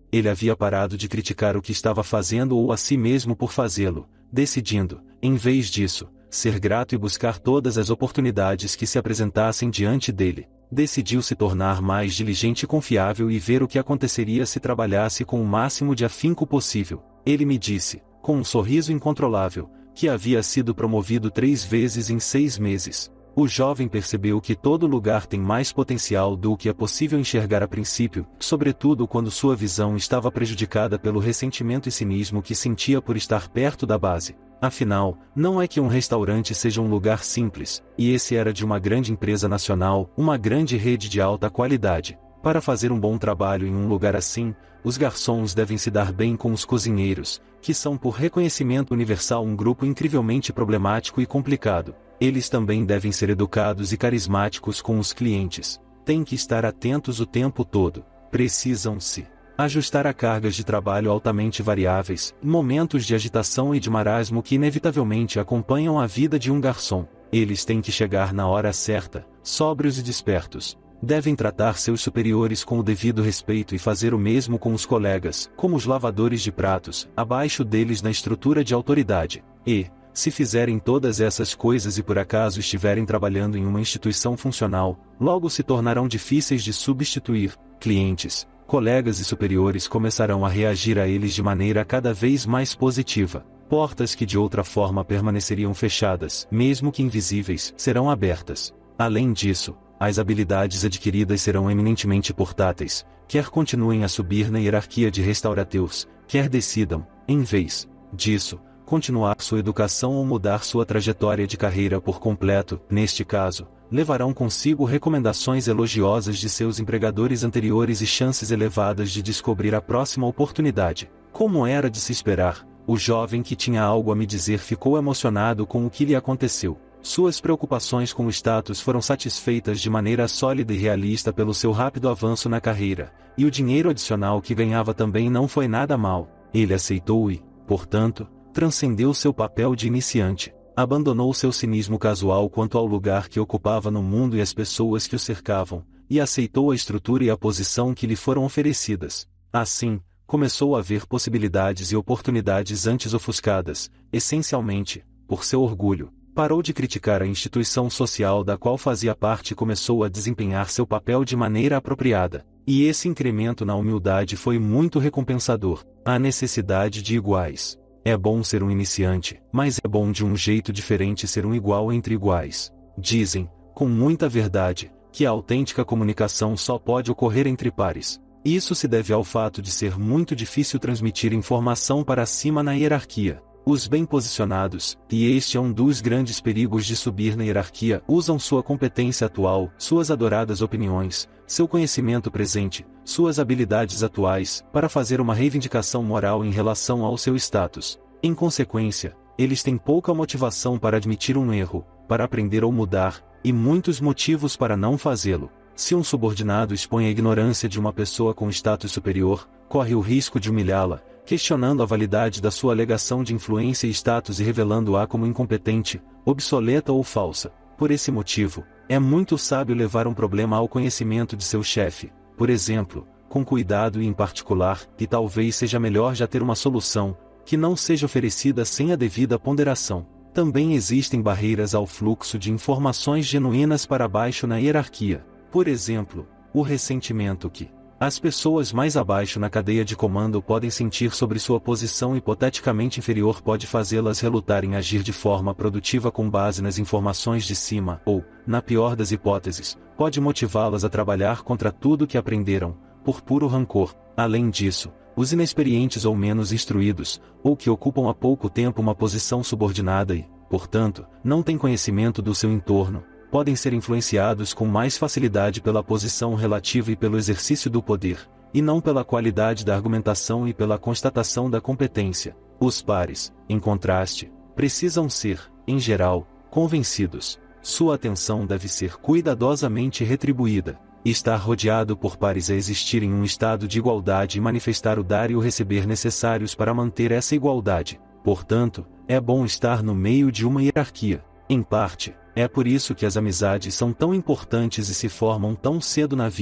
Ele havia parado de criticar o que estava fazendo ou a si mesmo por fazê-lo, decidindo, em vez disso, ser grato e buscar todas as oportunidades que se apresentassem diante dele. Decidiu se tornar mais diligente e confiável e ver o que aconteceria se trabalhasse com o máximo de afinco possível. Ele me disse, com um sorriso incontrolável, que havia sido promovido três vezes em seis meses. O jovem percebeu que todo lugar tem mais potencial do que é possível enxergar a princípio, sobretudo quando sua visão estava prejudicada pelo ressentimento e cinismo que sentia por estar perto da base. Afinal, não é que um restaurante seja um lugar simples, e esse era de uma grande empresa nacional, uma grande rede de alta qualidade. Para fazer um bom trabalho em um lugar assim, os garçons devem se dar bem com os cozinheiros, que são por reconhecimento universal um grupo incrivelmente problemático e complicado. Eles também devem ser educados e carismáticos com os clientes. Têm que estar atentos o tempo todo. Precisam-se ajustar a cargas de trabalho altamente variáveis, momentos de agitação e de marasmo que inevitavelmente acompanham a vida de um garçom. Eles têm que chegar na hora certa, sóbrios e despertos. Devem tratar seus superiores com o devido respeito e fazer o mesmo com os colegas, como os lavadores de pratos, abaixo deles na estrutura de autoridade. E, se fizerem todas essas coisas e por acaso estiverem trabalhando em uma instituição funcional, logo se tornarão difíceis de substituir. Clientes, colegas e superiores começarão a reagir a eles de maneira cada vez mais positiva. Portas que de outra forma permaneceriam fechadas, mesmo que invisíveis, serão abertas. Além disso, as habilidades adquiridas serão eminentemente portáteis, quer continuem a subir na hierarquia de restaurateurs, quer decidam, em vez disso, continuar sua educação ou mudar sua trajetória de carreira por completo. Neste caso, levarão consigo recomendações elogiosas de seus empregadores anteriores e chances elevadas de descobrir a próxima oportunidade. Como era de se esperar, o jovem que tinha algo a me dizer ficou emocionado com o que lhe aconteceu. Suas preocupações com o status foram satisfeitas de maneira sólida e realista pelo seu rápido avanço na carreira, e o dinheiro adicional que ganhava também não foi nada mal. Ele aceitou e, portanto, transcendeu seu papel de iniciante. Abandonou seu cinismo casual quanto ao lugar que ocupava no mundo e as pessoas que o cercavam, e aceitou a estrutura e a posição que lhe foram oferecidas. Assim, começou a ver possibilidades e oportunidades antes ofuscadas, essencialmente, por seu orgulho. Parou de criticar a instituição social da qual fazia parte e começou a desempenhar seu papel de maneira apropriada. E esse incremento na humildade foi muito recompensador. A necessidade de iguais. É bom ser um iniciante, mas é bom de um jeito diferente ser um igual entre iguais. Dizem, com muita verdade, que a autêntica comunicação só pode ocorrer entre pares. Isso se deve ao fato de ser muito difícil transmitir informação para cima na hierarquia. Os bem posicionados, e este é um dos grandes perigos de subir na hierarquia, usam sua competência atual, suas adoradas opiniões, seu conhecimento presente, suas habilidades atuais, para fazer uma reivindicação moral em relação ao seu status. Em consequência, eles têm pouca motivação para admitir um erro, para aprender ou mudar, e muitos motivos para não fazê-lo. Se um subordinado expõe a ignorância de uma pessoa com status superior, corre o risco de humilhá-la, questionando a validade da sua alegação de influência e status e revelando-a como incompetente, obsoleta ou falsa. Por esse motivo, é muito sábio levar um problema ao conhecimento de seu chefe, por exemplo, com cuidado e em particular, e talvez seja melhor já ter uma solução, que não seja oferecida sem a devida ponderação. Também existem barreiras ao fluxo de informações genuínas para baixo na hierarquia. Por exemplo, o ressentimento que as pessoas mais abaixo na cadeia de comando podem sentir sobre sua posição hipoteticamente inferior pode fazê-las relutar em agir de forma produtiva com base nas informações de cima, ou, na pior das hipóteses, pode motivá-las a trabalhar contra tudo que aprenderam, por puro rancor. Além disso, os inexperientes ou menos instruídos, ou que ocupam há pouco tempo uma posição subordinada e, portanto, não têm conhecimento do seu entorno, podem ser influenciados com mais facilidade pela posição relativa e pelo exercício do poder, e não pela qualidade da argumentação e pela constatação da competência. Os pares, em contraste, precisam ser, em geral, convencidos. Sua atenção deve ser cuidadosamente retribuída. Estar rodeado por pares é existir em um estado de igualdade e manifestar o dar e o receber necessários para manter essa igualdade. Portanto, é bom estar no meio de uma hierarquia. Em parte, é por isso que as amizades são tão importantes e se formam tão cedo na vida.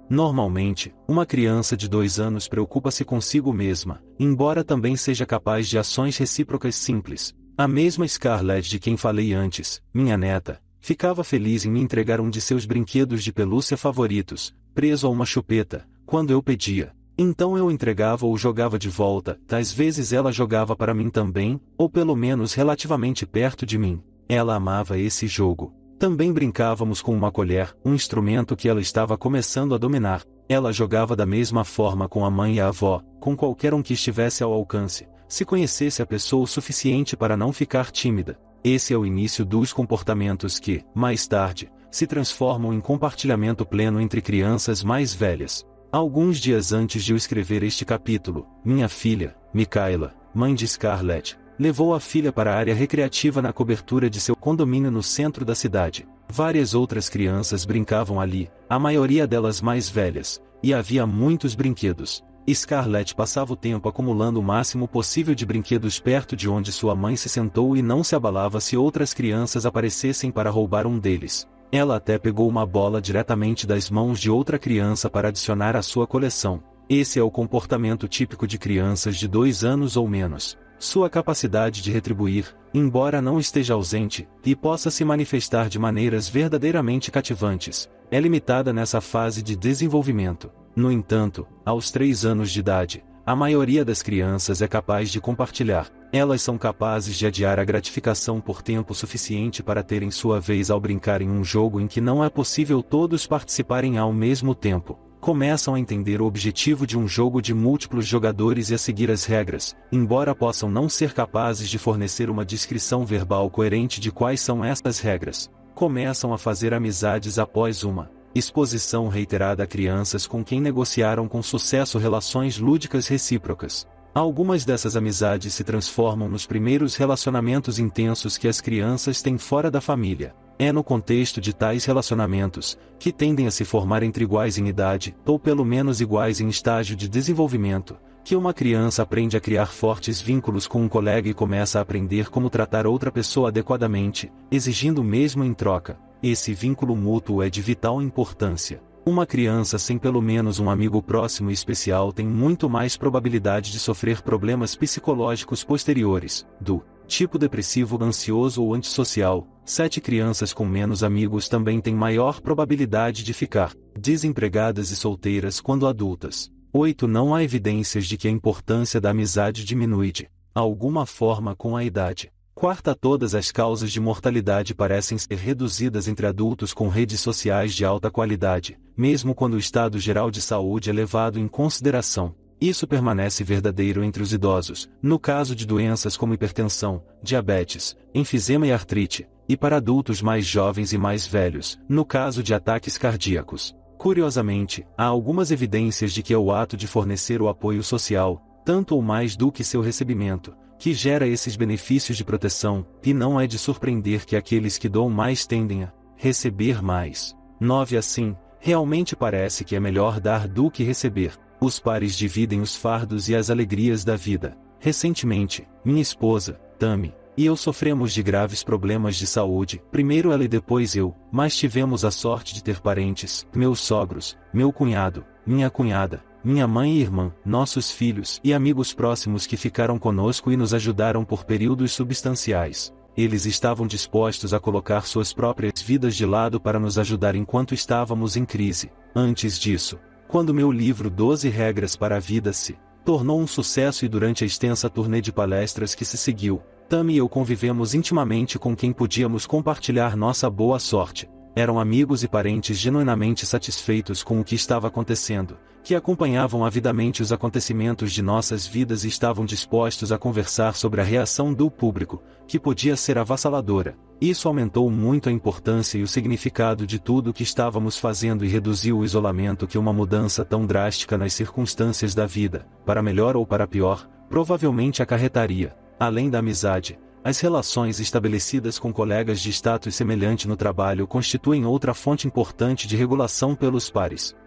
Normalmente, uma criança de dois anos preocupa-se consigo mesma, embora também seja capaz de ações recíprocas simples. A mesma Scarlett de quem falei antes, minha neta, ficava feliz em me entregar um de seus brinquedos de pelúcia favoritos, preso a uma chupeta, quando eu pedia. Então eu entregava ou jogava de volta, às vezes ela jogava para mim também, ou pelo menos relativamente perto de mim. Ela amava esse jogo. Também brincávamos com uma colher, um instrumento que ela estava começando a dominar. Ela jogava da mesma forma com a mãe e a avó, com qualquer um que estivesse ao alcance, se conhecesse a pessoa o suficiente para não ficar tímida. Esse é o início dos comportamentos que, mais tarde, se transformam em compartilhamento pleno entre crianças mais velhas. Alguns dias antes de eu escrever este capítulo, minha filha, Micaela, mãe de Scarlett, levou a filha para a área recreativa na cobertura de seu condomínio no centro da cidade. Várias outras crianças brincavam ali, a maioria delas mais velhas, e havia muitos brinquedos. Scarlett passava o tempo acumulando o máximo possível de brinquedos perto de onde sua mãe se sentou e não se abalava se outras crianças aparecessem para roubar um deles. Ela até pegou uma bola diretamente das mãos de outra criança para adicionar à sua coleção. Esse é o comportamento típico de crianças de dois anos ou menos. Sua capacidade de retribuir, embora não esteja ausente, e possa se manifestar de maneiras verdadeiramente cativantes, é limitada nessa fase de desenvolvimento. No entanto, aos três anos de idade, a maioria das crianças é capaz de compartilhar. Elas são capazes de adiar a gratificação por tempo suficiente para terem sua vez ao brincar em um jogo em que não é possível todos participarem ao mesmo tempo. Começam a entender o objetivo de um jogo de múltiplos jogadores e a seguir as regras, embora possam não ser capazes de fornecer uma descrição verbal coerente de quais são estas regras. Começam a fazer amizades após uma exposição reiterada a crianças com quem negociaram com sucesso relações lúdicas recíprocas. Algumas dessas amizades se transformam nos primeiros relacionamentos intensos que as crianças têm fora da família. É no contexto de tais relacionamentos, que tendem a se formar entre iguais em idade, ou pelo menos iguais em estágio de desenvolvimento, que uma criança aprende a criar fortes vínculos com um colega e começa a aprender como tratar outra pessoa adequadamente, exigindo o mesmo em troca. Esse vínculo mútuo é de vital importância. Uma criança sem pelo menos um amigo próximo e especial tem muito mais probabilidade de sofrer problemas psicológicos posteriores, do tipo depressivo, ansioso ou antissocial. Sete crianças com menos amigos também têm maior probabilidade de ficar desempregadas e solteiras quando adultas. Oito Não há evidências de que a importância da amizade diminui de alguma forma com a idade. Quarta Todas as causas de mortalidade parecem ser reduzidas entre adultos com redes sociais de alta qualidade, mesmo quando o estado geral de saúde é levado em consideração. Isso permanece verdadeiro entre os idosos, no caso de doenças como hipertensão, diabetes, enfisema e artrite, e para adultos mais jovens e mais velhos, no caso de ataques cardíacos. Curiosamente, há algumas evidências de que é o ato de fornecer o apoio social, tanto ou mais do que seu recebimento, que gera esses benefícios de proteção, e não é de surpreender que aqueles que doam mais tendem a receber mais. nove Assim, realmente parece que é melhor dar do que receber. Os pares dividem os fardos e as alegrias da vida. Recentemente, minha esposa, Tammy, e eu sofremos de graves problemas de saúde, primeiro ela e depois eu, mas tivemos a sorte de ter parentes, meus sogros, meu cunhado, minha cunhada, minha mãe e irmã, nossos filhos e amigos próximos que ficaram conosco e nos ajudaram por períodos substanciais. Eles estavam dispostos a colocar suas próprias vidas de lado para nos ajudar enquanto estávamos em crise. Antes disso, quando meu livro doze Regras para a Vida se tornou um sucesso e durante a extensa turnê de palestras que se seguiu, Tammy e eu convivemos intimamente com quem podíamos compartilhar nossa boa sorte. Eram amigos e parentes genuinamente satisfeitos com o que estava acontecendo, que acompanhavam avidamente os acontecimentos de nossas vidas e estavam dispostos a conversar sobre a reação do público, que podia ser avassaladora. Isso aumentou muito a importância e o significado de tudo o que estávamos fazendo e reduziu o isolamento que uma mudança tão drástica nas circunstâncias da vida, para melhor ou para pior, provavelmente acarretaria. Além da amizade, as relações estabelecidas com colegas de status semelhante no trabalho constituem outra fonte importante de regulação pelos pares.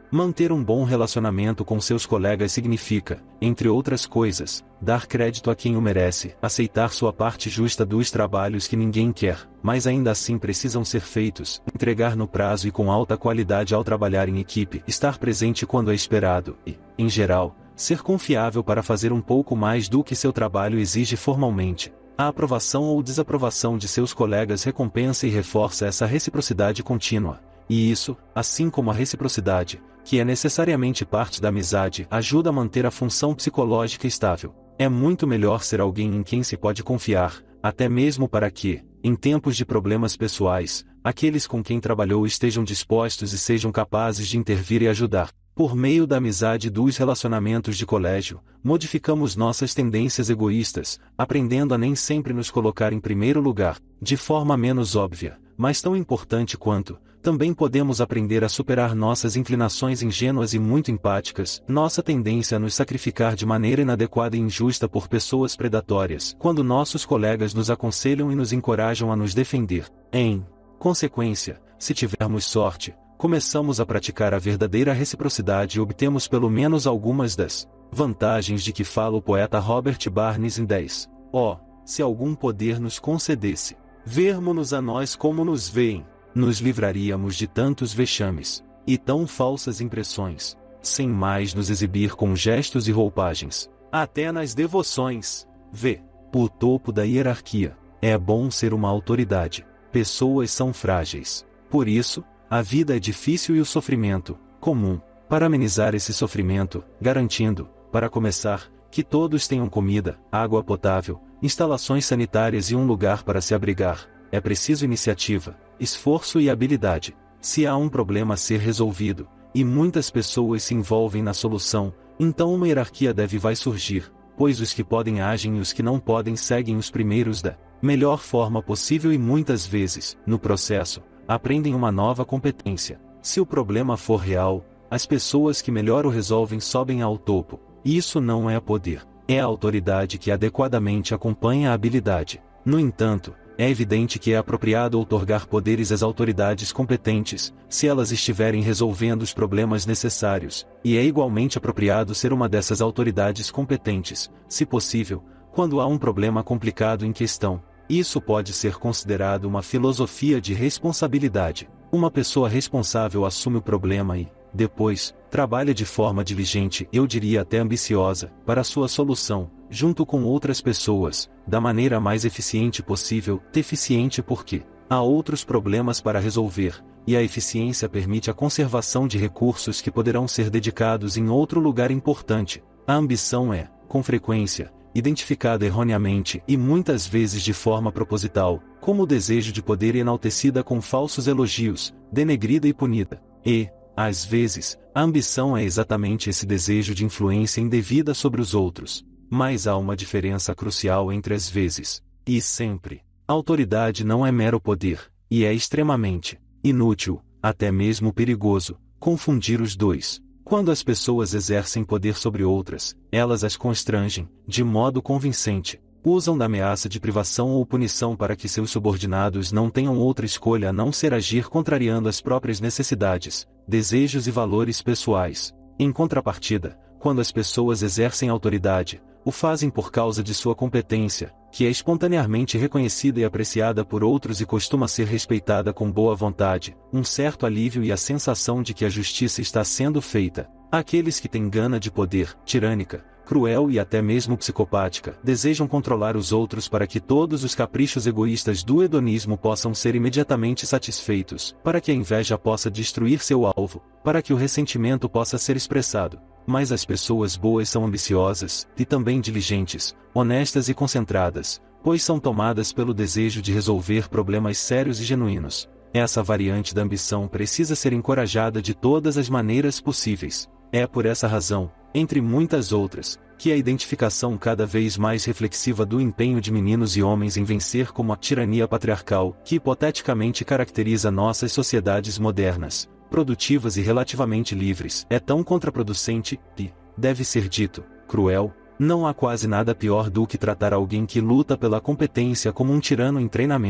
Manter um bom relacionamento com seus colegas significa, entre outras coisas, dar crédito a quem o merece, aceitar sua parte justa dos trabalhos que ninguém quer, mas ainda assim precisam ser feitos, entregar no prazo e com alta qualidade ao trabalhar em equipe, estar presente quando é esperado e, em geral, ser confiável para fazer um pouco mais do que seu trabalho exige formalmente. A aprovação ou desaprovação de seus colegas recompensa e reforça essa reciprocidade contínua. E isso, assim como a reciprocidade, que é necessariamente parte da amizade, ajuda a manter a função psicológica estável. É muito melhor ser alguém em quem se pode confiar, até mesmo para que, em tempos de problemas pessoais, aqueles com quem trabalhou estejam dispostos e sejam capazes de intervir e ajudar. Por meio da amizade e dos relacionamentos de colégio, modificamos nossas tendências egoístas, aprendendo a nem sempre nos colocar em primeiro lugar, de forma menos óbvia, mas tão importante quanto. Também podemos aprender a superar nossas inclinações ingênuas e muito empáticas, nossa tendência a nos sacrificar de maneira inadequada e injusta por pessoas predatórias, quando nossos colegas nos aconselham e nos encorajam a nos defender. Em consequência, se tivermos sorte, começamos a praticar a verdadeira reciprocidade e obtemos pelo menos algumas das vantagens de que fala o poeta Robert Burns em dez. Oh, se algum poder nos concedesse, vermo-nos a nós como nos veem, nos livraríamos de tantos vexames, e tão falsas impressões, sem mais nos exibir com gestos e roupagens, até nas devoções. Vê, o topo da hierarquia, é bom ser uma autoridade, pessoas são frágeis, por isso, a vida é difícil e o sofrimento, comum, para amenizar esse sofrimento, garantindo, para começar, que todos tenham comida, água potável, instalações sanitárias e um lugar para se abrigar, é preciso iniciativa, esforço e habilidade. Se há um problema a ser resolvido, e muitas pessoas se envolvem na solução, então uma hierarquia deve vai surgir, pois os que podem agem e os que não podem seguem os primeiros da melhor forma possível e muitas vezes, no processo, aprendem uma nova competência. Se o problema for real, as pessoas que melhor o resolvem sobem ao topo. Isso não é poder, é a autoridade que adequadamente acompanha a habilidade. No entanto, é evidente que é apropriado outorgar poderes às autoridades competentes, se elas estiverem resolvendo os problemas necessários, e é igualmente apropriado ser uma dessas autoridades competentes, se possível, quando há um problema complicado em questão. Isso pode ser considerado uma filosofia de responsabilidade. Uma pessoa responsável assume o problema e, depois, trabalha de forma diligente, eu diria até ambiciosa, para sua solução, junto com outras pessoas, da maneira mais eficiente possível. Eficiente porque há outros problemas para resolver, e a eficiência permite a conservação de recursos que poderão ser dedicados em outro lugar importante. A ambição é, com frequência, identificada erroneamente e muitas vezes de forma proposital, como o desejo de poder enaltecida com falsos elogios, denegrida e punida. E, às vezes, a ambição é exatamente esse desejo de influência indevida sobre os outros. Mas há uma diferença crucial entre às vezes, e sempre. A autoridade não é mero poder, e é extremamente inútil, até mesmo perigoso, confundir os dois. Quando as pessoas exercem poder sobre outras, elas as constrangem, de modo convincente, usam da ameaça de privação ou punição para que seus subordinados não tenham outra escolha a não ser agir contrariando as próprias necessidades, desejos e valores pessoais. Em contrapartida, quando as pessoas exercem autoridade, o fazem por causa de sua competência, que é espontaneamente reconhecida e apreciada por outros e costuma ser respeitada com boa vontade, um certo alívio e a sensação de que a justiça está sendo feita. Aqueles que têm gana de poder, tirânica, cruel e até mesmo psicopática, desejam controlar os outros para que todos os caprichos egoístas do hedonismo possam ser imediatamente satisfeitos, para que a inveja possa destruir seu alvo, para que o ressentimento possa ser expressado. Mas as pessoas boas são ambiciosas, e também diligentes, honestas e concentradas, pois são tomadas pelo desejo de resolver problemas sérios e genuínos. Essa variante da ambição precisa ser encorajada de todas as maneiras possíveis. É por essa razão, entre muitas outras, que a identificação cada vez mais reflexiva do empenho de meninos e homens em vencer como a tirania patriarcal, que hipoteticamente caracteriza nossas sociedades modernas, produtivas e relativamente livres, é tão contraproducente, e, deve ser dito, cruel. Não há quase nada pior do que tratar alguém que luta pela competência como um tirano em treinamento.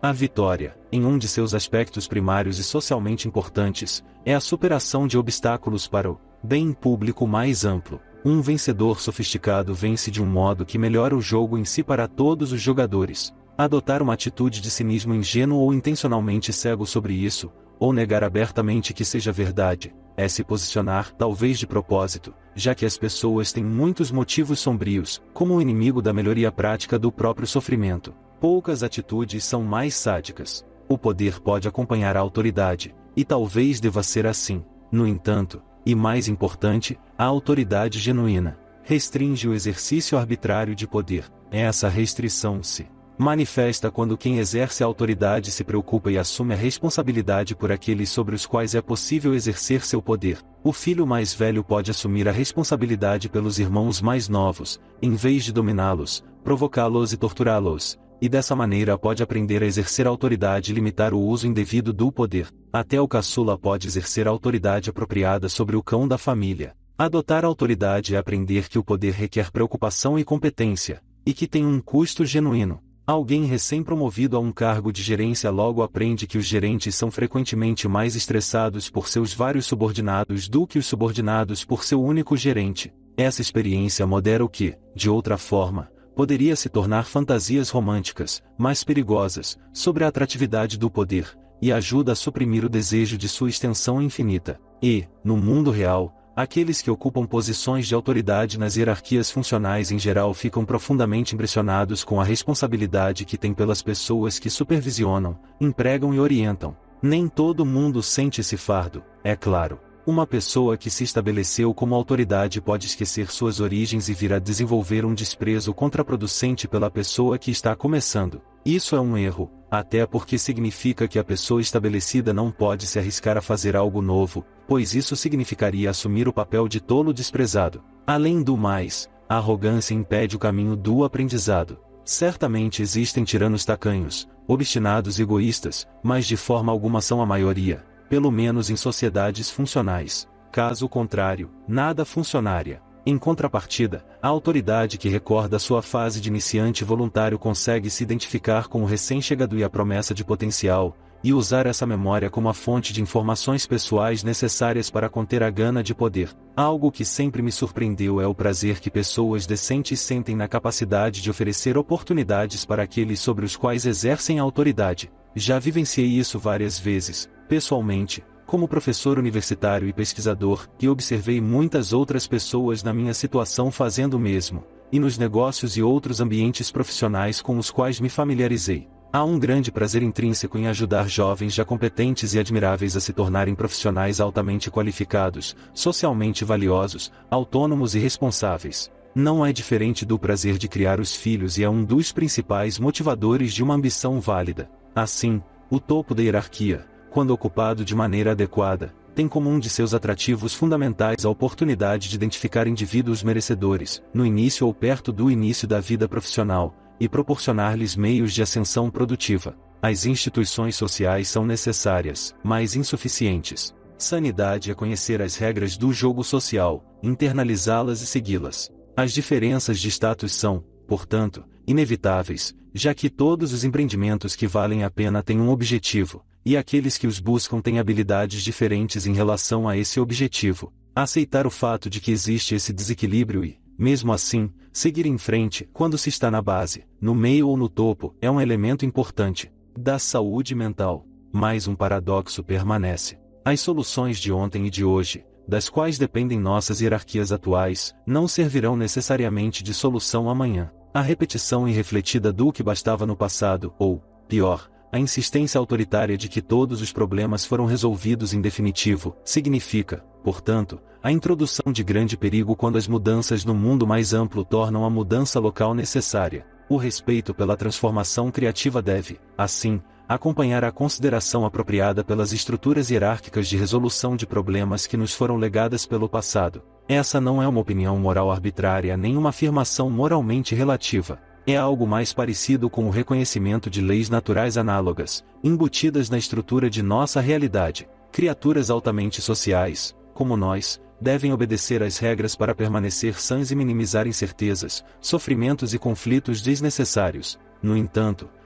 A vitória, em um de seus aspectos primários e socialmente importantes, é a superação de obstáculos para o bem público mais amplo. Um vencedor sofisticado vence de um modo que melhora o jogo em si para todos os jogadores. Adotar uma atitude de cinismo ingênuo ou intencionalmente cego sobre isso, ou negar abertamente que seja verdade, é se posicionar, talvez de propósito, já que as pessoas têm muitos motivos sombrios, como o inimigo da melhoria prática do próprio sofrimento. Poucas atitudes são mais sádicas. O poder pode acompanhar a autoridade, e talvez deva ser assim. No entanto, e mais importante, a autoridade genuína restringe o exercício arbitrário de poder. Essa restrição se manifesta quando quem exerce a autoridade se preocupa e assume a responsabilidade por aqueles sobre os quais é possível exercer seu poder. O filho mais velho pode assumir a responsabilidade pelos irmãos mais novos, em vez de dominá-los, provocá-los e torturá-los, e dessa maneira pode aprender a exercer a autoridade e limitar o uso indevido do poder. Até o caçula pode exercer a autoridade apropriada sobre o cão da família. Adotar a autoridade é aprender que o poder requer preocupação e competência, e que tem um custo genuíno. Alguém recém-promovido a um cargo de gerência logo aprende que os gerentes são frequentemente mais estressados por seus vários subordinados do que os subordinados por seu único gerente. Essa experiência modera o que, de outra forma, poderia se tornar fantasias românticas, mas perigosas, sobre a atratividade do poder, e ajuda a suprimir o desejo de sua extensão infinita. E, no mundo real, aqueles que ocupam posições de autoridade nas hierarquias funcionais em geral ficam profundamente impressionados com a responsabilidade que têm pelas pessoas que supervisionam, empregam e orientam. Nem todo mundo sente esse fardo, é claro. Uma pessoa que se estabeleceu como autoridade pode esquecer suas origens e vir a desenvolver um desprezo contraproducente pela pessoa que está começando. Isso é um erro, até porque significa que a pessoa estabelecida não pode se arriscar a fazer algo novo, pois isso significaria assumir o papel de tolo desprezado. Além do mais, a arrogância impede o caminho do aprendizado. Certamente existem tiranos tacanhos, obstinados e egoístas, mas de forma alguma são a maioria, pelo menos em sociedades funcionais. Caso contrário, nada funcionaria. Em contrapartida, a autoridade que recorda sua fase de iniciante voluntário consegue se identificar com o recém-chegado e a promessa de potencial, e usar essa memória como a fonte de informações pessoais necessárias para conter a gana de poder. Algo que sempre me surpreendeu é o prazer que pessoas decentes sentem na capacidade de oferecer oportunidades para aqueles sobre os quais exercem a autoridade. Já vivenciei isso várias vezes, pessoalmente, como professor universitário e pesquisador, e observei muitas outras pessoas na minha situação fazendo o mesmo, e nos negócios e outros ambientes profissionais com os quais me familiarizei. Há um grande prazer intrínseco em ajudar jovens já competentes e admiráveis a se tornarem profissionais altamente qualificados, socialmente valiosos, autônomos e responsáveis. Não é diferente do prazer de criar os filhos e é um dos principais motivadores de uma ambição válida. Assim, o topo da hierarquia, quando ocupado de maneira adequada, tem como um de seus atrativos fundamentais a oportunidade de identificar indivíduos merecedores, no início ou perto do início da vida profissional, e proporcionar-lhes meios de ascensão produtiva. As instituições sociais são necessárias, mas insuficientes. Sanidade é conhecer as regras do jogo social, internalizá-las e segui-las. As diferenças de status são, portanto, inevitáveis, já que todos os empreendimentos que valem a pena têm um objetivo, e aqueles que os buscam têm habilidades diferentes em relação a esse objetivo. Aceitar o fato de que existe esse desequilíbrio e, mesmo assim, seguir em frente, quando se está na base, no meio ou no topo, é um elemento importante da saúde mental. Mas um paradoxo permanece. As soluções de ontem e de hoje, das quais dependem nossas hierarquias atuais, não servirão necessariamente de solução amanhã. A repetição irrefletida do que bastava no passado, ou, pior, a insistência autoritária de que todos os problemas foram resolvidos em definitivo, significa, portanto, a introdução de grande perigo quando as mudanças no mundo mais amplo tornam a mudança local necessária. O respeito pela transformação criativa deve, assim, acompanhar a consideração apropriada pelas estruturas hierárquicas de resolução de problemas que nos foram legadas pelo passado. Essa não é uma opinião moral arbitrária nem uma afirmação moralmente relativa. É algo mais parecido com o reconhecimento de leis naturais análogas, embutidas na estrutura de nossa realidade. Criaturas altamente sociais, como nós, devem obedecer às regras para permanecer sãs e minimizar incertezas, sofrimentos e conflitos desnecessários. No entanto,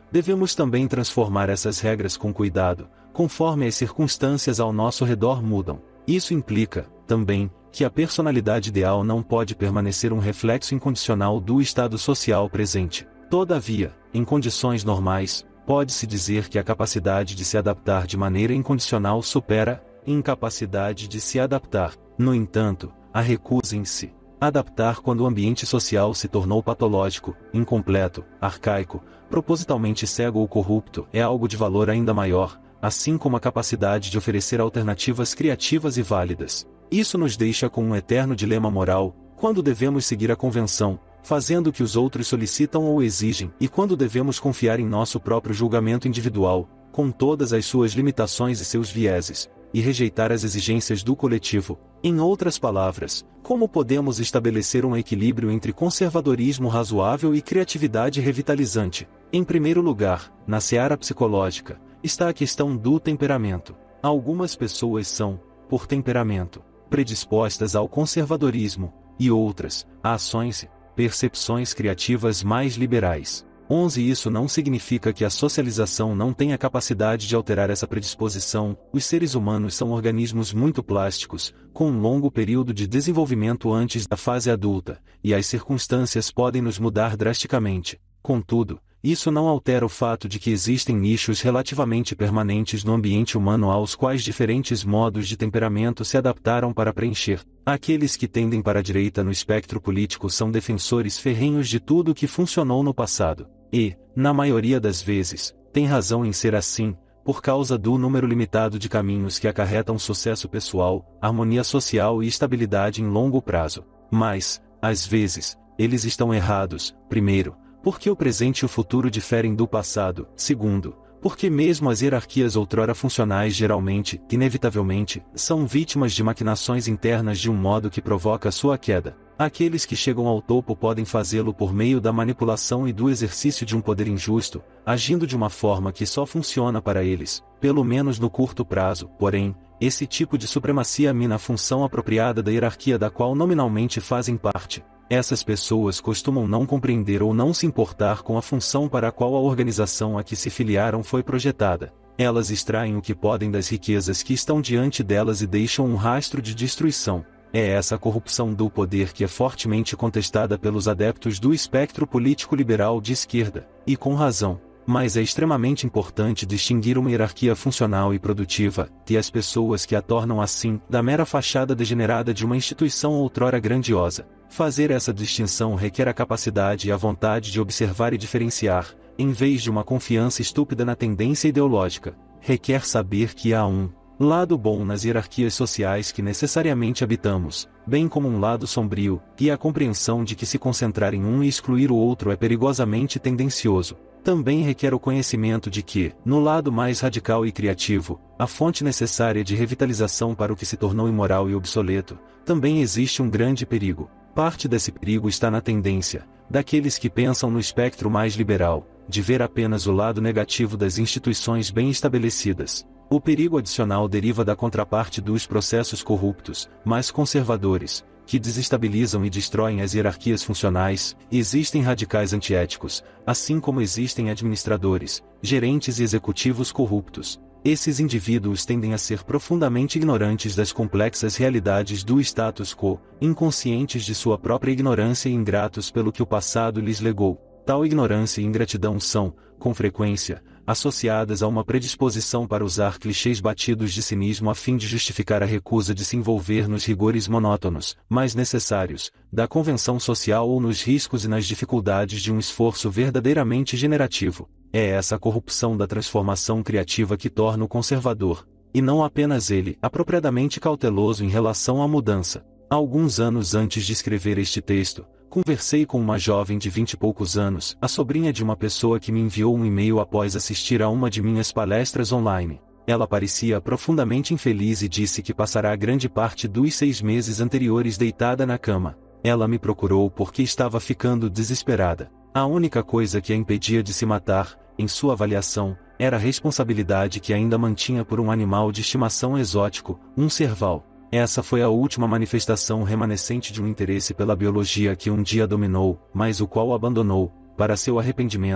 devemos também transformar essas regras com cuidado, conforme as circunstâncias ao nosso redor mudam. Isso implica, também, que a personalidade ideal não pode permanecer um reflexo incondicional do estado social presente. Todavia, em condições normais, pode-se dizer que a capacidade de se adaptar de maneira incondicional supera a incapacidade de se adaptar. No entanto, a recusa em se adaptar quando o ambiente social se tornou patológico, incompleto, arcaico, propositalmente cego ou corrupto é algo de valor ainda maior, assim como a capacidade de oferecer alternativas criativas e válidas. Isso nos deixa com um eterno dilema moral, quando devemos seguir a convenção, fazendo o que os outros solicitam ou exigem, e quando devemos confiar em nosso próprio julgamento individual, com todas as suas limitações e seus vieses, e rejeitar as exigências do coletivo. Em outras palavras, como podemos estabelecer um equilíbrio entre conservadorismo razoável e criatividade revitalizante? Em primeiro lugar, na seara psicológica, está a questão do temperamento. Algumas pessoas são, por temperamento, predispostas ao conservadorismo, e outras, a ações e percepções criativas mais liberais. onze Isso não significa que a socialização não tenha capacidade de alterar essa predisposição. Os seres humanos são organismos muito plásticos, com um longo período de desenvolvimento antes da fase adulta, e as circunstâncias podem nos mudar drasticamente. Contudo, isso não altera o fato de que existem nichos relativamente permanentes no ambiente humano aos quais diferentes modos de temperamento se adaptaram para preencher. Aqueles que tendem para a direita no espectro político são defensores ferrenhos de tudo que funcionou no passado. E, na maioria das vezes, têm razão em ser assim, por causa do número limitado de caminhos que acarretam sucesso pessoal, harmonia social e estabilidade em longo prazo. Mas, às vezes, eles estão errados. Primeiro, porque o presente e o futuro diferem do passado. Segundo, porque mesmo as hierarquias outrora funcionais geralmente, inevitavelmente, são vítimas de maquinações internas de um modo que provoca sua queda. Aqueles que chegam ao topo podem fazê-lo por meio da manipulação e do exercício de um poder injusto, agindo de uma forma que só funciona para eles, pelo menos no curto prazo. Porém, esse tipo de supremacia mina a função apropriada da hierarquia da qual nominalmente fazem parte. Essas pessoas costumam não compreender ou não se importar com a função para a qual a organização a que se filiaram foi projetada. Elas extraem o que podem das riquezas que estão diante delas e deixam um rastro de destruição. É essa corrupção do poder que é fortemente contestada pelos adeptos do espectro político liberal de esquerda, e com razão. Mas é extremamente importante distinguir uma hierarquia funcional e produtiva, e as pessoas que a tornam assim, da mera fachada degenerada de uma instituição outrora grandiosa. Fazer essa distinção requer a capacidade e a vontade de observar e diferenciar, em vez de uma confiança estúpida na tendência ideológica. Requer saber que há um lado bom nas hierarquias sociais que necessariamente habitamos, bem como um lado sombrio, e a compreensão de que se concentrar em um e excluir o outro é perigosamente tendencioso. Também requer o conhecimento de que, no lado mais radical e criativo, a fonte necessária de revitalização para o que se tornou imoral e obsoleto, também existe um grande perigo. Parte desse perigo está na tendência, daqueles que pensam no espectro mais liberal, de ver apenas o lado negativo das instituições bem estabelecidas. O perigo adicional deriva da contraparte dos processos corruptos, mais conservadores, que desestabilizam e destroem as hierarquias funcionais. Existem radicais antiéticos, assim como existem administradores, gerentes e executivos corruptos. Esses indivíduos tendem a ser profundamente ignorantes das complexas realidades do status quo, inconscientes de sua própria ignorância e ingratos pelo que o passado lhes legou. Tal ignorância e ingratidão são, com frequência, associadas a uma predisposição para usar clichês batidos de cinismo a fim de justificar a recusa de se envolver nos rigores monótonos, mas necessários, da convenção social ou nos riscos e nas dificuldades de um esforço verdadeiramente generativo. É essa corrupção da transformação criativa que torna o conservador, e não apenas ele, apropriadamente cauteloso em relação à mudança. Alguns anos antes de escrever este texto, conversei com uma jovem de vinte e poucos anos, a sobrinha de uma pessoa que me enviou um e-mail após assistir a uma de minhas palestras online. Ela parecia profundamente infeliz e disse que passará grande parte dos seis meses anteriores deitada na cama. Ela me procurou porque estava ficando desesperada. A única coisa que a impedia de se matar, em sua avaliação, era a responsabilidade que ainda mantinha por um animal de estimação exótico, um serval. Essa foi a última manifestação remanescente de um interesse pela biologia que um dia dominou, mas o qual abandonou, para seu arrependimento,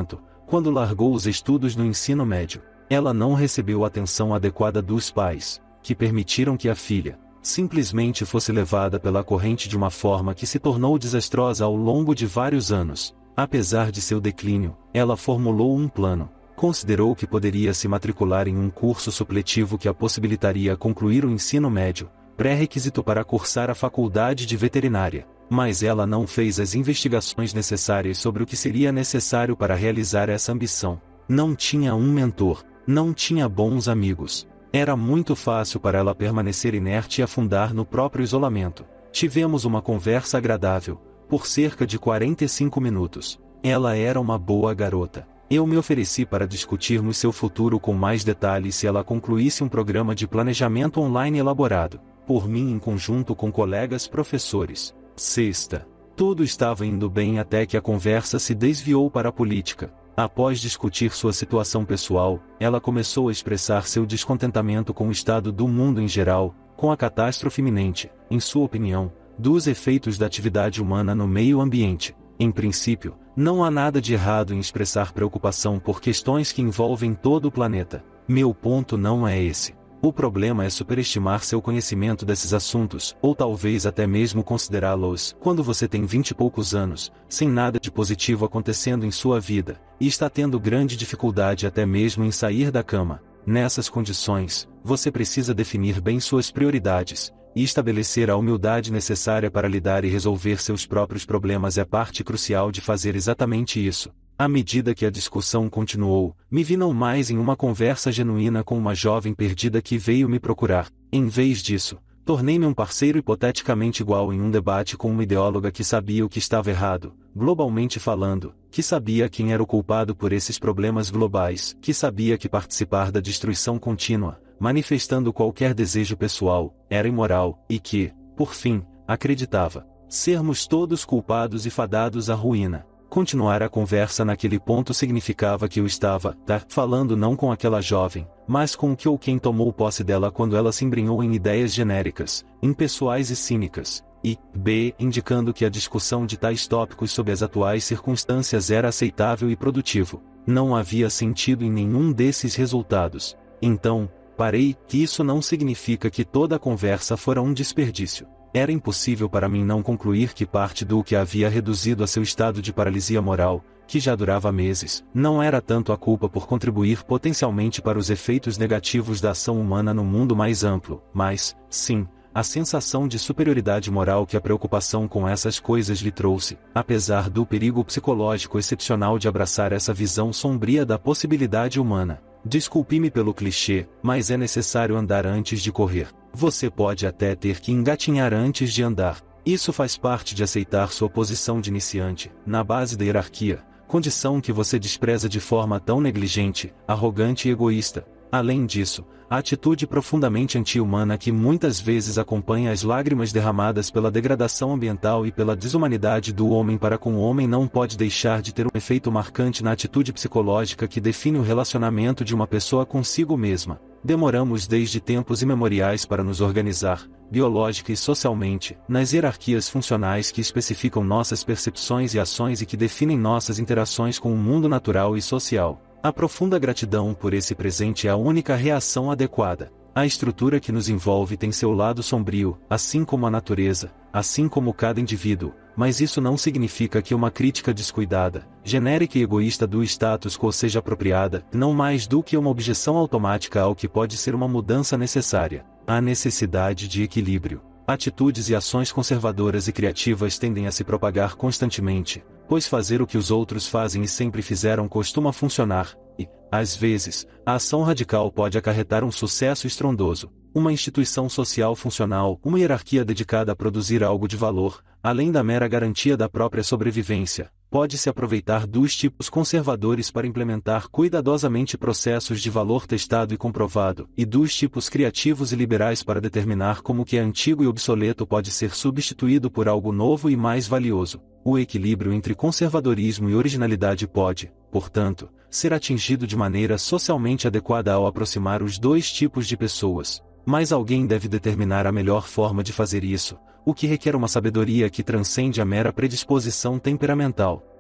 Quando largou os estudos no ensino médio, ela não recebeu a atenção adequada dos pais, que permitiram que a filha simplesmente fosse levada pela corrente de uma forma que se tornou desastrosa ao longo de vários anos. Apesar de seu declínio, ela formulou um plano. Considerou que poderia se matricular em um curso supletivo que a possibilitaria concluir o ensino médio, pré-requisito para cursar a faculdade de veterinária. Mas ela não fez as investigações necessárias sobre o que seria necessário para realizar essa ambição. Não tinha um mentor, não tinha bons amigos. Era muito fácil para ela permanecer inerte e afundar no próprio isolamento. Tivemos uma conversa agradável, por cerca de quarenta e cinco minutos. Ela era uma boa garota. Eu me ofereci para discutirmos seu futuro com mais detalhes se ela concluísse um programa de planejamento online elaborado por mim em conjunto com colegas professores. Sexta. Tudo estava indo bem até que a conversa se desviou para a política. Após discutir sua situação pessoal, ela começou a expressar seu descontentamento com o estado do mundo em geral, com a catástrofe iminente, em sua opinião, dos efeitos da atividade humana no meio ambiente. Em princípio, não há nada de errado em expressar preocupação por questões que envolvem todo o planeta. Meu ponto não é esse. O problema é superestimar seu conhecimento desses assuntos, ou talvez até mesmo considerá-los, quando você tem vinte e poucos anos, sem nada de positivo acontecendo em sua vida, e está tendo grande dificuldade até mesmo em sair da cama. Nessas condições, você precisa definir bem suas prioridades, e estabelecer a humildade necessária para lidar e resolver seus próprios problemas é parte crucial de fazer exatamente isso. À medida que a discussão continuou, me vi não mais em uma conversa genuína com uma jovem perdida que veio me procurar. Em vez disso, tornei-me um parceiro hipoteticamente igual em um debate com uma ideóloga que sabia o que estava errado, globalmente falando, que sabia quem era o culpado por esses problemas globais, que sabia que participar da destruição contínua, manifestando qualquer desejo pessoal, era imoral, e que, por fim, acreditava sermos todos culpados e fadados à ruína. Continuar a conversa naquele ponto significava que eu estava, tá, falando não com aquela jovem, mas com o que ou quem tomou posse dela quando ela se embrenhou em ideias genéricas, impessoais e cínicas, e, b, indicando que a discussão de tais tópicos sob as atuais circunstâncias era aceitável e produtivo. Não havia sentido em nenhum desses resultados. Então, parei, que isso não significa que toda a conversa fora um desperdício. Era impossível para mim não concluir que parte do que a havia reduzido a seu estado de paralisia moral, que já durava meses, não era tanto a culpa por contribuir potencialmente para os efeitos negativos da ação humana no mundo mais amplo, mas, sim, a sensação de superioridade moral que a preocupação com essas coisas lhe trouxe, apesar do perigo psicológico excepcional de abraçar essa visão sombria da possibilidade humana. Desculpe-me pelo clichê, mas é necessário andar antes de correr. Você pode até ter que engatinhar antes de andar. Isso faz parte de aceitar sua posição de iniciante, na base da hierarquia, condição que você despreza de forma tão negligente, arrogante e egoísta. Além disso, a atitude profundamente anti-humana que muitas vezes acompanha as lágrimas derramadas pela degradação ambiental e pela desumanidade do homem para com o homem não pode deixar de ter um efeito marcante na atitude psicológica que define o relacionamento de uma pessoa consigo mesma. Demoramos desde tempos imemoriais para nos organizar, biológica e socialmente, nas hierarquias funcionais que especificam nossas percepções e ações e que definem nossas interações com o mundo natural e social. A profunda gratidão por esse presente é a única reação adequada. A estrutura que nos envolve tem seu lado sombrio, assim como a natureza, assim como cada indivíduo, mas isso não significa que uma crítica descuidada, genérica e egoísta do status quo seja apropriada, não mais do que uma objeção automática ao que pode ser uma mudança necessária. Há necessidade de equilíbrio. Atitudes e ações conservadoras e criativas tendem a se propagar constantemente, pois fazer o que os outros fazem e sempre fizeram costuma funcionar, e, às vezes, a ação radical pode acarretar um sucesso estrondoso. Uma instituição social funcional, uma hierarquia dedicada a produzir algo de valor, além da mera garantia da própria sobrevivência, pode se aproveitar dos tipos conservadores para implementar cuidadosamente processos de valor testado e comprovado, e dos tipos criativos e liberais para determinar como o que é antigo e obsoleto pode ser substituído por algo novo e mais valioso. O equilíbrio entre conservadorismo e originalidade pode, portanto, ser atingido de maneira socialmente adequada ao aproximar os dois tipos de pessoas. Mas alguém deve determinar a melhor forma de fazer isso, o que requer uma sabedoria que transcende a mera predisposição temperamental.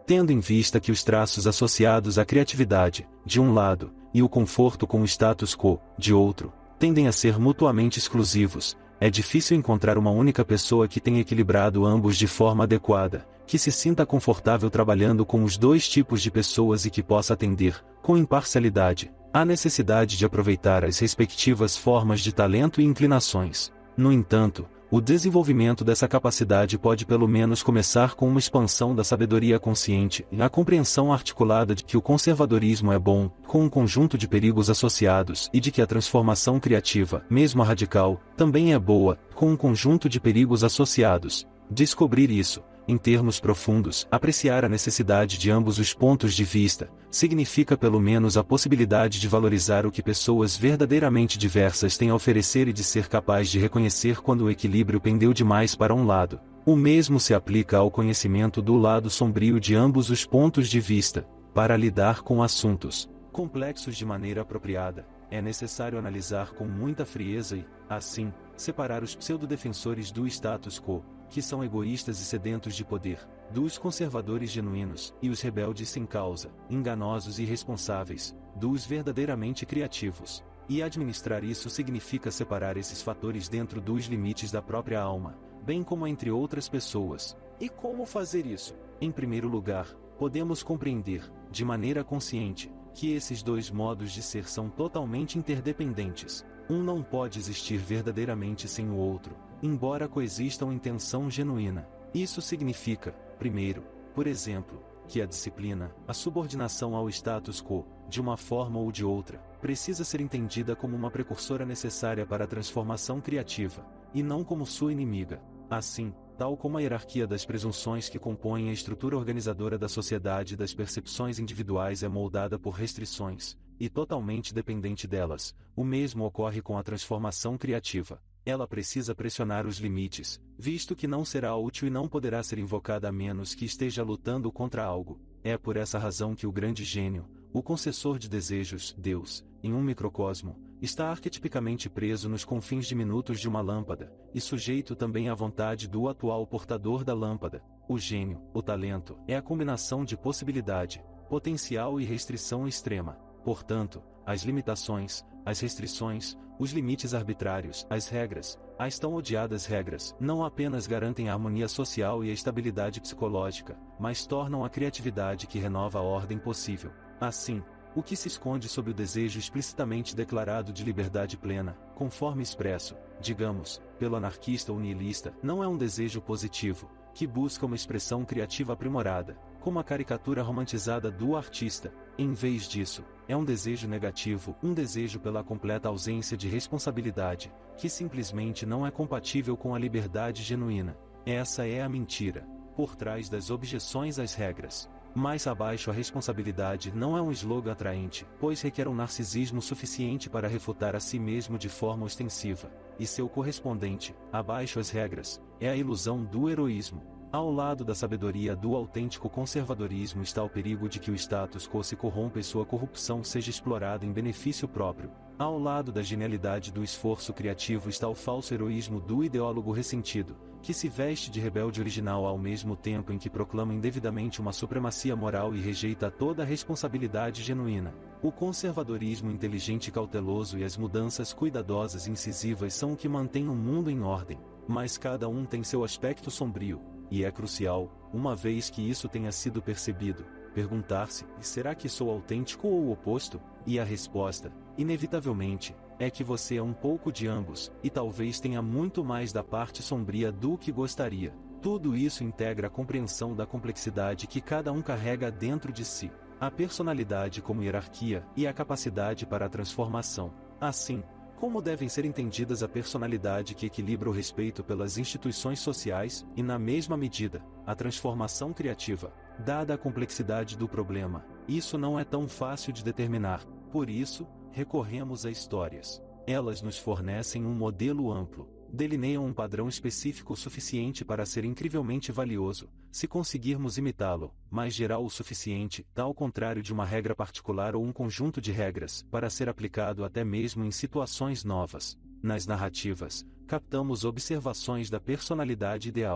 Tendo em vista que os traços associados à criatividade, de um lado, e o conforto com o status quo, de outro, tendem a ser mutuamente exclusivos, é difícil encontrar uma única pessoa que tenha equilibrado ambos de forma adequada, que se sinta confortável trabalhando com os dois tipos de pessoas e que possa atender, com imparcialidade, à necessidade de aproveitar as respectivas formas de talento e inclinações. No entanto, o desenvolvimento dessa capacidade pode pelo menos começar com uma expansão da sabedoria consciente e a compreensão articulada de que o conservadorismo é bom, com um conjunto de perigos associados, e de que a transformação criativa, mesmo a radical, também é boa, com um conjunto de perigos associados. Descobrir isso, em termos profundos, apreciar a necessidade de ambos os pontos de vista, significa pelo menos a possibilidade de valorizar o que pessoas verdadeiramente diversas têm a oferecer e de ser capaz de reconhecer quando o equilíbrio pendeu demais para um lado. O mesmo se aplica ao conhecimento do lado sombrio de ambos os pontos de vista. Para lidar com assuntos complexos de maneira apropriada, é necessário analisar com muita frieza e, assim, separar os pseudo-defensores do status quo, que são egoístas e sedentos de poder, dos conservadores genuínos, e os rebeldes sem causa, enganosos e irresponsáveis, dos verdadeiramente criativos. E administrar isso significa separar esses fatores dentro dos limites da própria alma, bem como entre outras pessoas. E como fazer isso? Em primeiro lugar, podemos compreender, de maneira consciente, que esses dois modos de ser são totalmente interdependentes. Um não pode existir verdadeiramente sem o outro, embora coexistam em tensão genuína. Isso significa, primeiro, por exemplo, que a disciplina, a subordinação ao status quo, de uma forma ou de outra, precisa ser entendida como uma precursora necessária para a transformação criativa, e não como sua inimiga. Assim, tal como a hierarquia das presunções que compõem a estrutura organizadora da sociedade e das percepções individuais é moldada por restrições, e totalmente dependente delas, o mesmo ocorre com a transformação criativa. Ela precisa pressionar os limites, visto que não será útil e não poderá ser invocada a menos que esteja lutando contra algo. É por essa razão que o grande gênio, o concessor de desejos, Deus, em um microcosmo, está arquetipicamente preso nos confins diminutos de uma lâmpada, e sujeito também à vontade do atual portador da lâmpada. O gênio, o talento, é a combinação de possibilidade, potencial e restrição extrema. Portanto, as limitações, as restrições, os limites arbitrários, as regras, as tão odiadas regras, não apenas garantem a harmonia social e a estabilidade psicológica, mas tornam a criatividade que renova a ordem possível. Assim, o que se esconde sob o desejo explicitamente declarado de liberdade plena, conforme expresso, digamos, pelo anarquista ou nihilista, não é um desejo positivo, que busca uma expressão criativa aprimorada, como a caricatura romantizada do artista. Em vez disso, é um desejo negativo, um desejo pela completa ausência de responsabilidade, que simplesmente não é compatível com a liberdade genuína. Essa é a mentira, por trás das objeções às regras. Mais abaixo, a responsabilidade não é um slogan atraente, pois requer um narcisismo suficiente para refutar a si mesmo de forma ostensiva, e seu correspondente, abaixo as regras, é a ilusão do heroísmo. Ao lado da sabedoria do autêntico conservadorismo está o perigo de que o status quo se corrompa e sua corrupção seja explorada em benefício próprio. Ao lado da genialidade do esforço criativo está o falso heroísmo do ideólogo ressentido, que se veste de rebelde original ao mesmo tempo em que proclama indevidamente uma supremacia moral e rejeita toda a responsabilidade genuína. O conservadorismo inteligente e cauteloso e as mudanças cuidadosas e incisivas são o que mantém o mundo em ordem, mas cada um tem seu aspecto sombrio. E é crucial, uma vez que isso tenha sido percebido, perguntar-se: será que sou autêntico ou o oposto? E a resposta, inevitavelmente, é que você é um pouco de ambos, e talvez tenha muito mais da parte sombria do que gostaria. Tudo isso integra a compreensão da complexidade que cada um carrega dentro de si, a personalidade como hierarquia e a capacidade para a transformação. Assim, como devem ser entendidas a personalidade que equilibra o respeito pelas instituições sociais, e na mesma medida, a transformação criativa, dada a complexidade do problema, isso não é tão fácil de determinar. Por isso, recorremos a histórias. Elas nos fornecem um modelo amplo, delineiam um padrão específico suficiente para ser incrivelmente valioso, se conseguirmos imitá-lo, mas geral o suficiente, ao contrário de uma regra particular ou um conjunto de regras, para ser aplicado até mesmo em situações novas. Nas narrativas, captamos observações da personalidade ideal,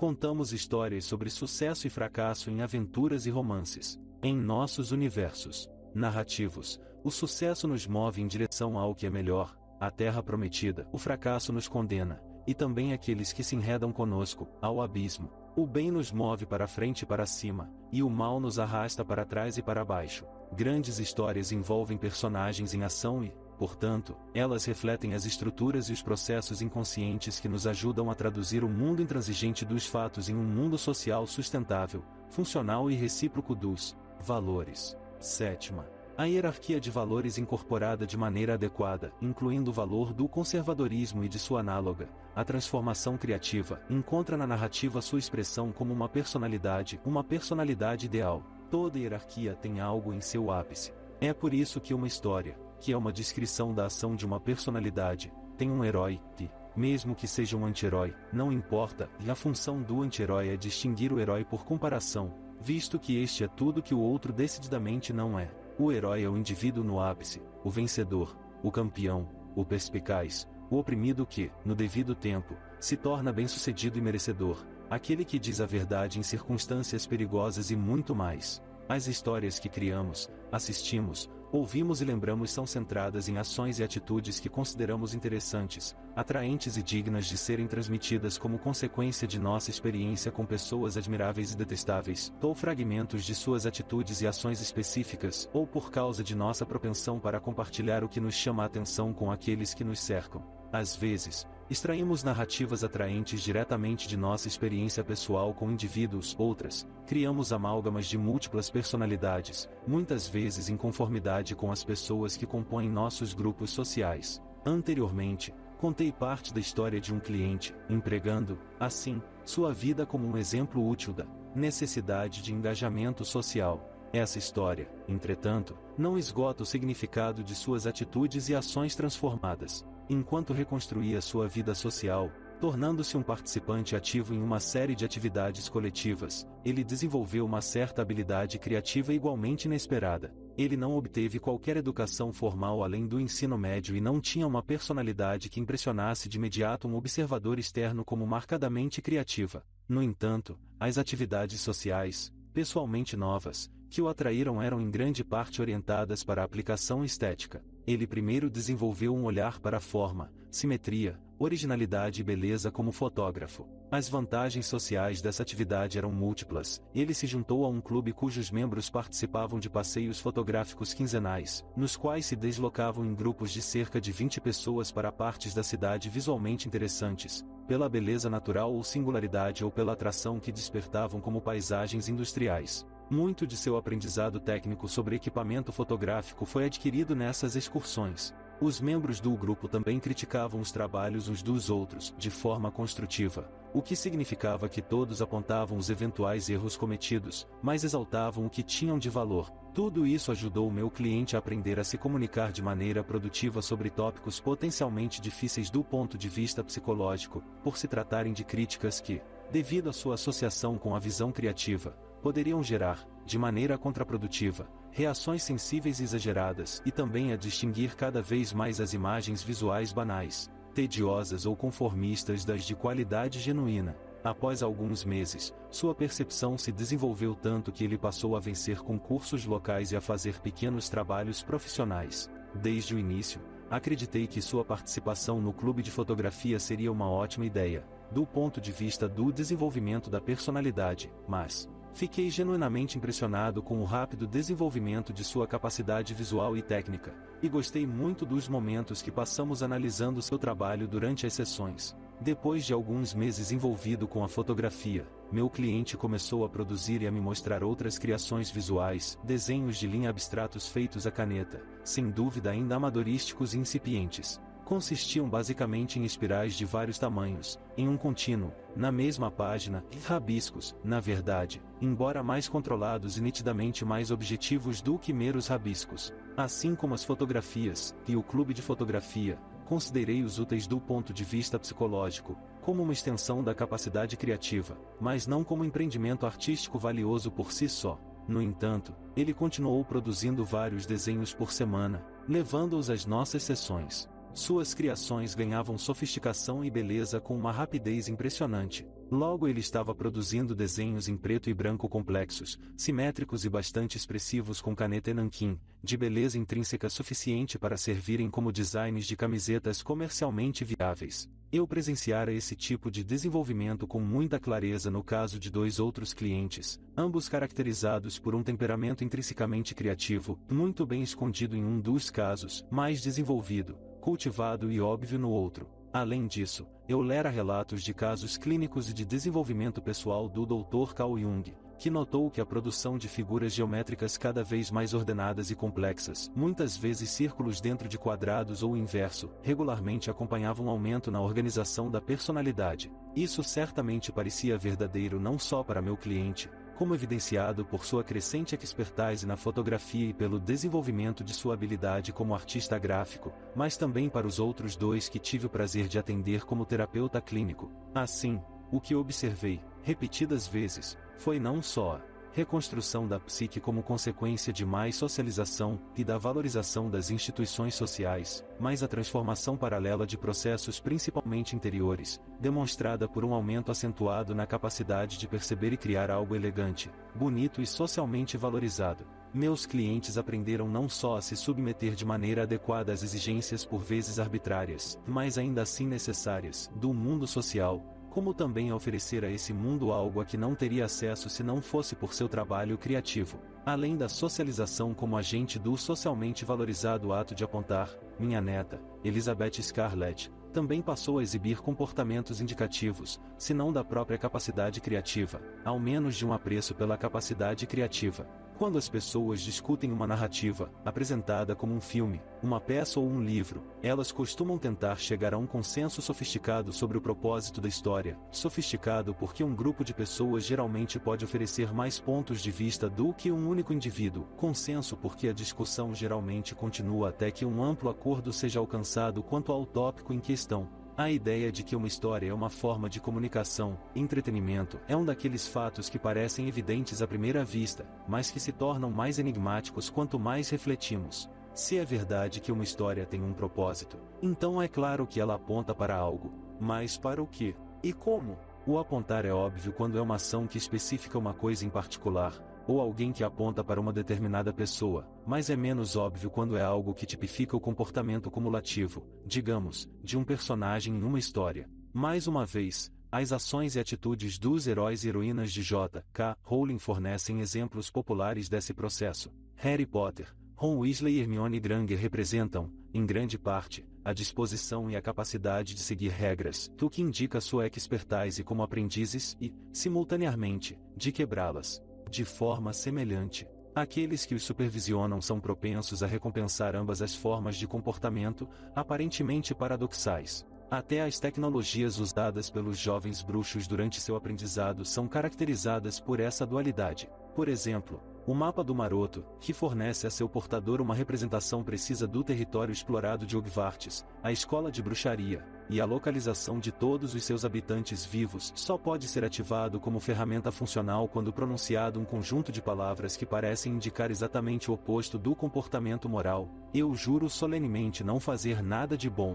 Contamos histórias sobre sucesso e fracasso em aventuras e romances. Em nossos universos narrativos, o sucesso nos move em direção ao que é melhor, a terra prometida. O fracasso nos condena, e também aqueles que se enredam conosco, ao abismo. O bem nos move para frente e para cima, e o mal nos arrasta para trás e para baixo. Grandes histórias envolvem personagens em ação e, portanto, elas refletem as estruturas e os processos inconscientes que nos ajudam a traduzir o mundo intransigente dos fatos em um mundo social sustentável, funcional e recíproco dos valores. Sétima. A hierarquia de valores incorporada de maneira adequada, incluindo o valor do conservadorismo e de sua análoga, a transformação criativa, encontra na narrativa sua expressão como uma personalidade, uma personalidade ideal. Toda hierarquia tem algo em seu ápice. É por isso que uma história, que é uma descrição da ação de uma personalidade, tem um herói, que, mesmo que seja um anti-herói, não importa, e a função do anti-herói é distinguir o herói por comparação, visto que este é tudo que o outro decididamente não é. O herói é o indivíduo no ápice, o vencedor, o campeão, o perspicaz, o oprimido que, no devido tempo, se torna bem-sucedido e merecedor, aquele que diz a verdade em circunstâncias perigosas e muito mais. As histórias que criamos, assistimos, ouvimos e lembramos são centradas em ações e atitudes que consideramos interessantes, atraentes e dignas de serem transmitidas como consequência de nossa experiência com pessoas admiráveis e detestáveis, ou fragmentos de suas atitudes e ações específicas, ou por causa de nossa propensão para compartilhar o que nos chama a atenção com aqueles que nos cercam. Às vezes, extraímos narrativas atraentes diretamente de nossa experiência pessoal com indivíduos, outras, criamos amálgamas de múltiplas personalidades, muitas vezes em conformidade com as pessoas que compõem nossos grupos sociais. Anteriormente, contei parte da história de um cliente, empregando, assim, sua vida como um exemplo útil da necessidade de engajamento social. Essa história, entretanto, não esgota o significado de suas atitudes e ações transformadas. Enquanto reconstruía sua vida social, tornando-se um participante ativo em uma série de atividades coletivas, ele desenvolveu uma certa habilidade criativa igualmente inesperada. Ele não obteve qualquer educação formal além do ensino médio e não tinha uma personalidade que impressionasse de imediato um observador externo como marcadamente criativa. No entanto, as atividades sociais, pessoalmente novas, que o atraíram eram em grande parte orientadas para a aplicação estética. Ele primeiro desenvolveu um olhar para a forma, simetria, originalidade e beleza como fotógrafo. As vantagens sociais dessa atividade eram múltiplas. Ele se juntou a um clube cujos membros participavam de passeios fotográficos quinzenais, nos quais se deslocavam em grupos de cerca de vinte pessoas para partes da cidade visualmente interessantes, pela beleza natural ou singularidade ou pela atração que despertavam como paisagens industriais. Muito de seu aprendizado técnico sobre equipamento fotográfico foi adquirido nessas excursões. Os membros do grupo também criticavam os trabalhos uns dos outros, de forma construtiva, o que significava que todos apontavam os eventuais erros cometidos, mas exaltavam o que tinham de valor. Tudo isso ajudou o meu cliente a aprender a se comunicar de maneira produtiva sobre tópicos potencialmente difíceis do ponto de vista psicológico, por se tratarem de críticas que, devido à sua associação com a visão criativa, poderiam gerar, de maneira contraprodutiva, reações sensíveis e exageradas e também a distinguir cada vez mais as imagens visuais banais, tediosas ou conformistas das de qualidade genuína. Após alguns meses, sua percepção se desenvolveu tanto que ele passou a vencer concursos locais e a fazer pequenos trabalhos profissionais. Desde o início, acreditei que sua participação no clube de fotografia seria uma ótima ideia, do ponto de vista do desenvolvimento da personalidade, mas fiquei genuinamente impressionado com o rápido desenvolvimento de sua capacidade visual e técnica, e gostei muito dos momentos que passamos analisando seu trabalho durante as sessões. Depois de alguns meses envolvido com a fotografia, meu cliente começou a produzir e a me mostrar outras criações visuais, desenhos de linha abstratos feitos à caneta, sem dúvida ainda amadorísticos e incipientes. Consistiam basicamente em espirais de vários tamanhos, em um contínuo, na mesma página, e rabiscos, na verdade, embora mais controlados e nitidamente mais objetivos do que meros rabiscos. Assim como as fotografias, e o clube de fotografia, considerei-os úteis do ponto de vista psicológico, como uma extensão da capacidade criativa, mas não como empreendimento artístico valioso por si só. No entanto, ele continuou produzindo vários desenhos por semana, levando-os às nossas sessões. Suas criações ganhavam sofisticação e beleza com uma rapidez impressionante. Logo ele estava produzindo desenhos em preto e branco complexos, simétricos e bastante expressivos com caneta nanquim, de beleza intrínseca suficiente para servirem como designs de camisetas comercialmente viáveis. Eu presenciara esse tipo de desenvolvimento com muita clareza no caso de dois outros clientes, ambos caracterizados por um temperamento intrinsecamente criativo, muito bem escondido em um dos casos, mais desenvolvido, cultivado e óbvio no outro. Além disso, eu lera relatos de casos clínicos e de desenvolvimento pessoal do doutor Carl Jung, que notou que a produção de figuras geométricas cada vez mais ordenadas e complexas, muitas vezes círculos dentro de quadrados ou o inverso, regularmente acompanhavam um aumento na organização da personalidade. Isso certamente parecia verdadeiro não só para meu cliente, como evidenciado por sua crescente expertise na fotografia e pelo desenvolvimento de sua habilidade como artista gráfico, mas também para os outros dois que tive o prazer de atender como terapeuta clínico. Assim, o que observei, repetidas vezes, foi não só a reconstrução da psique como consequência de mais socialização e da valorização das instituições sociais, mas a transformação paralela de processos principalmente interiores, demonstrada por um aumento acentuado na capacidade de perceber e criar algo elegante, bonito e socialmente valorizado. Meus clientes aprenderam não só a se submeter de maneira adequada às exigências por vezes arbitrárias, mas ainda assim necessárias, do mundo social, como também a oferecer a esse mundo algo a que não teria acesso se não fosse por seu trabalho criativo. Além da socialização como agente do socialmente valorizado ato de apontar, minha neta, Elizabeth Scarlett, também passou a exibir comportamentos indicativos, se não da própria capacidade criativa, ao menos de um apreço pela capacidade criativa. Quando as pessoas discutem uma narrativa, apresentada como um filme, uma peça ou um livro, elas costumam tentar chegar a um consenso sofisticado sobre o propósito da história, sofisticado porque um grupo de pessoas geralmente pode oferecer mais pontos de vista do que um único indivíduo, consenso porque a discussão geralmente continua até que um amplo acordo seja alcançado quanto ao tópico em questão. A ideia de que uma história é uma forma de comunicação, entretenimento, é um daqueles fatos que parecem evidentes à primeira vista, mas que se tornam mais enigmáticos quanto mais refletimos. Se é verdade que uma história tem um propósito, então é claro que ela aponta para algo, mas para o quê? E como? O apontar é óbvio quando é uma ação que especifica uma coisa em particular, ou alguém que aponta para uma determinada pessoa, mas é menos óbvio quando é algo que tipifica o comportamento cumulativo, digamos, de um personagem em uma história. Mais uma vez, as ações e atitudes dos heróis e heroínas de J K Rowling fornecem exemplos populares desse processo. Harry Potter, Ron Weasley e Hermione Granger representam, em grande parte, a disposição e a capacidade de seguir regras, o que indica sua expertise como aprendizes e, simultaneamente, de quebrá-las. De forma semelhante, aqueles que os supervisionam são propensos a recompensar ambas as formas de comportamento, aparentemente paradoxais. Até as tecnologias usadas pelos jovens bruxos durante seu aprendizado são caracterizadas por essa dualidade. Por exemplo, o mapa do Maroto, que fornece a seu portador uma representação precisa do território explorado de Hogwarts, a escola de bruxaria, e a localização de todos os seus habitantes vivos, só pode ser ativado como ferramenta funcional quando pronunciado um conjunto de palavras que parecem indicar exatamente o oposto do comportamento moral. Eu juro solenemente não fazer nada de bom.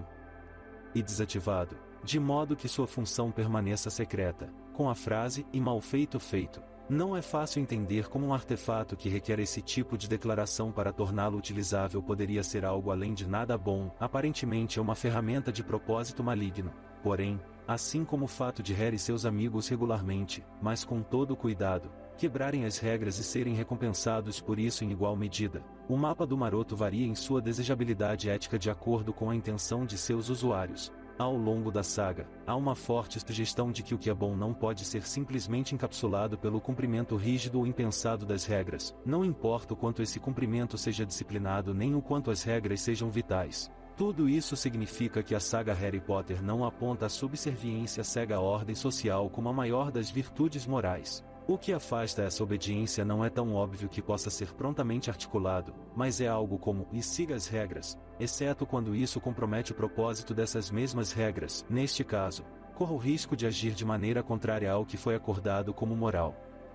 E desativado, de modo que sua função permaneça secreta, com a frase e mal feito feito. Não é fácil entender como um artefato que requer esse tipo de declaração para torná-lo utilizável poderia ser algo além de nada bom, aparentemente é uma ferramenta de propósito maligno. Porém, assim como o fato de Harry e seus amigos regularmente, mas com todo cuidado, quebrarem as regras e serem recompensados por isso em igual medida, o mapa do Maroto varia em sua desejabilidade ética de acordo com a intenção de seus usuários. Ao longo da saga, há uma forte sugestão de que o que é bom não pode ser simplesmente encapsulado pelo cumprimento rígido ou impensado das regras, não importa o quanto esse cumprimento seja disciplinado nem o quanto as regras sejam vitais. Tudo isso significa que a saga Harry Potter não aponta a subserviência cega à ordem social como a maior das virtudes morais. O que afasta essa obediência não é tão óbvio que possa ser prontamente articulado, mas é algo como, e siga as regras, exceto quando isso compromete o propósito dessas mesmas regras. Neste caso, corra o risco de agir de maneira contrária ao que foi acordado como moral.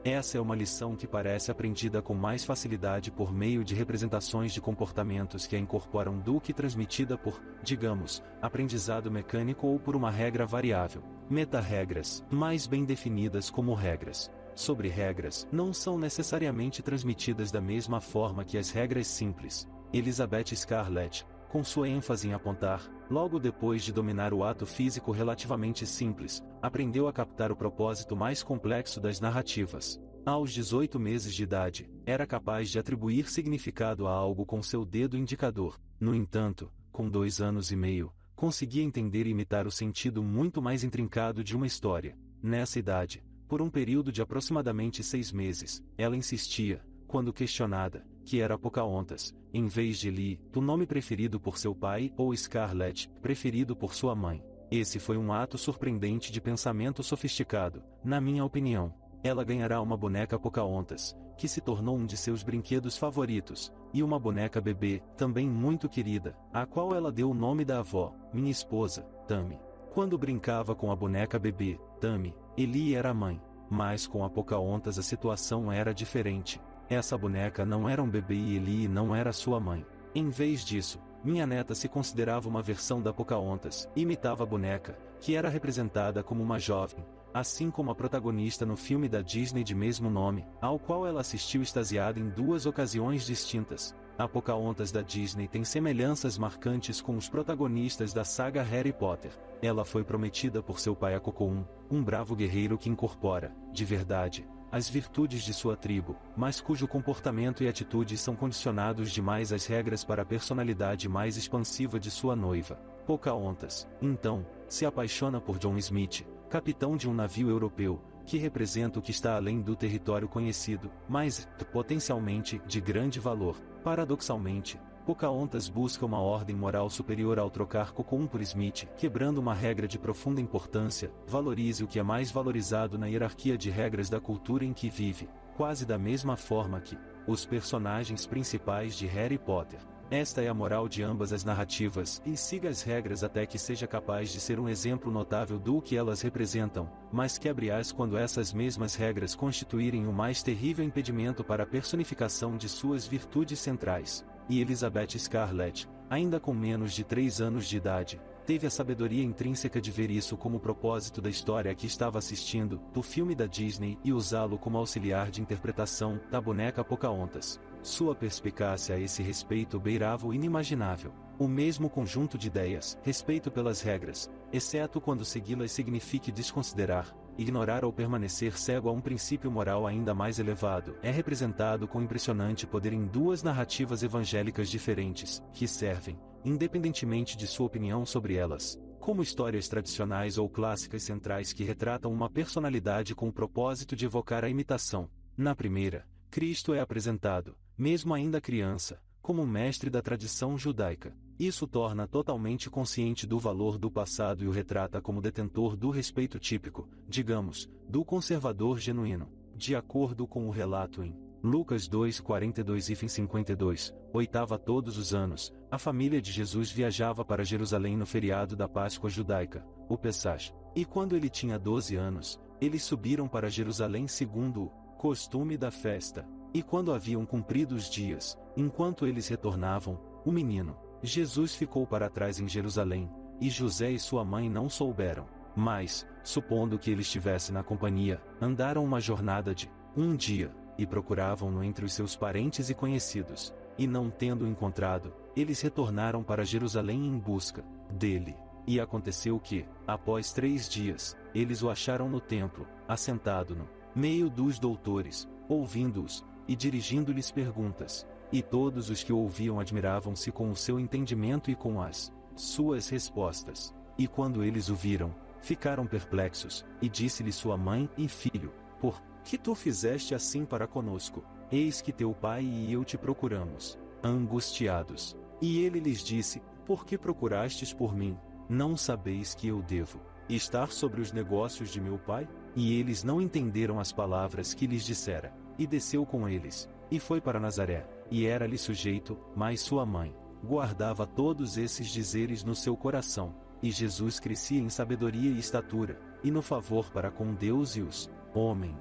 Essa é uma lição que parece aprendida com mais facilidade por meio de representações de comportamentos que a incorporam do que transmitida por, digamos, aprendizado mecânico ou por uma regra variável. Meta-regras, mais bem definidas como regras sobre regras, não são necessariamente transmitidas da mesma forma que as regras simples. Elizabeth Scarlett, com sua ênfase em apontar, logo depois de dominar o ato físico relativamente simples, aprendeu a captar o propósito mais complexo das narrativas. Aos dezoito meses de idade, era capaz de atribuir significado a algo com seu dedo indicador. No entanto, com dois anos e meio, conseguia entender e imitar o sentido muito mais intrincado de uma história. Nessa idade, por um período de aproximadamente seis meses, ela insistia, quando questionada, que era Pocahontas, em vez de Lee, o nome preferido por seu pai, ou Scarlett, preferido por sua mãe. Esse foi um ato surpreendente de pensamento sofisticado, na minha opinião. Ela ganhará uma boneca Pocahontas, que se tornou um de seus brinquedos favoritos, e uma boneca bebê, também muito querida, à qual ela deu o nome da avó, minha esposa, Tammy. Quando brincava com a boneca bebê, Tammy, Ellie era a mãe, mas com a Pocahontas a situação era diferente. Essa boneca não era um bebê e Ellie não era sua mãe. Em vez disso, minha neta se considerava uma versão da Pocahontas, imitava a boneca, que era representada como uma jovem, assim como a protagonista no filme da Disney de mesmo nome, ao qual ela assistiu extasiada em duas ocasiões distintas. A Pocahontas da Disney tem semelhanças marcantes com os protagonistas da saga Harry Potter. Ela foi prometida por seu pai a Cocoon, um bravo guerreiro que incorpora, de verdade, as virtudes de sua tribo, mas cujo comportamento e atitudes são condicionados demais às regras para a personalidade mais expansiva de sua noiva. Pocahontas, então, se apaixona por John Smith, capitão de um navio europeu, que representa o que está além do território conhecido, mas, potencialmente, de grande valor. Paradoxalmente, Pocahontas busca uma ordem moral superior ao trocar Cocoon por Smith, quebrando uma regra de profunda importância. Valorize o que é mais valorizado na hierarquia de regras da cultura em que vive, quase da mesma forma que os personagens principais de Harry Potter. Esta é a moral de ambas as narrativas, e siga as regras até que seja capaz de ser um exemplo notável do que elas representam, mas quebre-as quando essas mesmas regras constituírem o mais terrível impedimento para a personificação de suas virtudes centrais. E Elizabeth Scarlett, ainda com menos de três anos de idade, teve a sabedoria intrínseca de ver isso como propósito da história que estava assistindo, do filme da Disney, e usá-lo como auxiliar de interpretação da boneca Pocahontas. Sua perspicácia a esse respeito beirava o inimaginável. O mesmo conjunto de ideias, respeito pelas regras, exceto quando segui-las signifique desconsiderar, ignorar ou permanecer cego a um princípio moral ainda mais elevado, é representado com impressionante poder em duas narrativas evangélicas diferentes, que servem, independentemente de sua opinião sobre elas, como histórias tradicionais ou clássicas centrais que retratam uma personalidade com o propósito de evocar a imitação. Na primeira, Cristo é apresentado, mesmo ainda criança, como um mestre da tradição judaica. Isso torna totalmente consciente do valor do passado e o retrata como detentor do respeito típico, digamos, do conservador genuíno. De acordo com o relato em Lucas dois, quarenta e dois e cinquenta e dois, oitava todos os anos, a família de Jesus viajava para Jerusalém no feriado da Páscoa judaica, o Pessach. E quando ele tinha doze anos, eles subiram para Jerusalém segundo o costume da festa. E quando haviam cumprido os dias, enquanto eles retornavam, o menino, Jesus ficou para trás em Jerusalém, e José e sua mãe não souberam. Mas, supondo que ele estivesse na companhia, andaram uma jornada de um dia, e procuravam-no entre os seus parentes e conhecidos. E não tendo encontrado, eles retornaram para Jerusalém em busca dele. E aconteceu que, após três dias, eles o acharam no templo, assentado no meio dos doutores, ouvindo-os, e dirigindo-lhes perguntas. E todos os que o ouviam admiravam-se com o seu entendimento e com as suas respostas. E quando eles o viram, ficaram perplexos, e disse-lhe sua mãe e filho: Por que tu fizeste assim para conosco? Eis que teu pai e eu te procuramos, angustiados. E ele lhes disse: Por que procurastes por mim? Não sabeis que eu devo estar sobre os negócios de meu pai? E eles não entenderam as palavras que lhes dissera. E desceu com eles, e foi para Nazaré, e era-lhe sujeito, mas sua mãe guardava todos esses dizeres no seu coração. E Jesus crescia em sabedoria e estatura, e no favor para com Deus e os homens.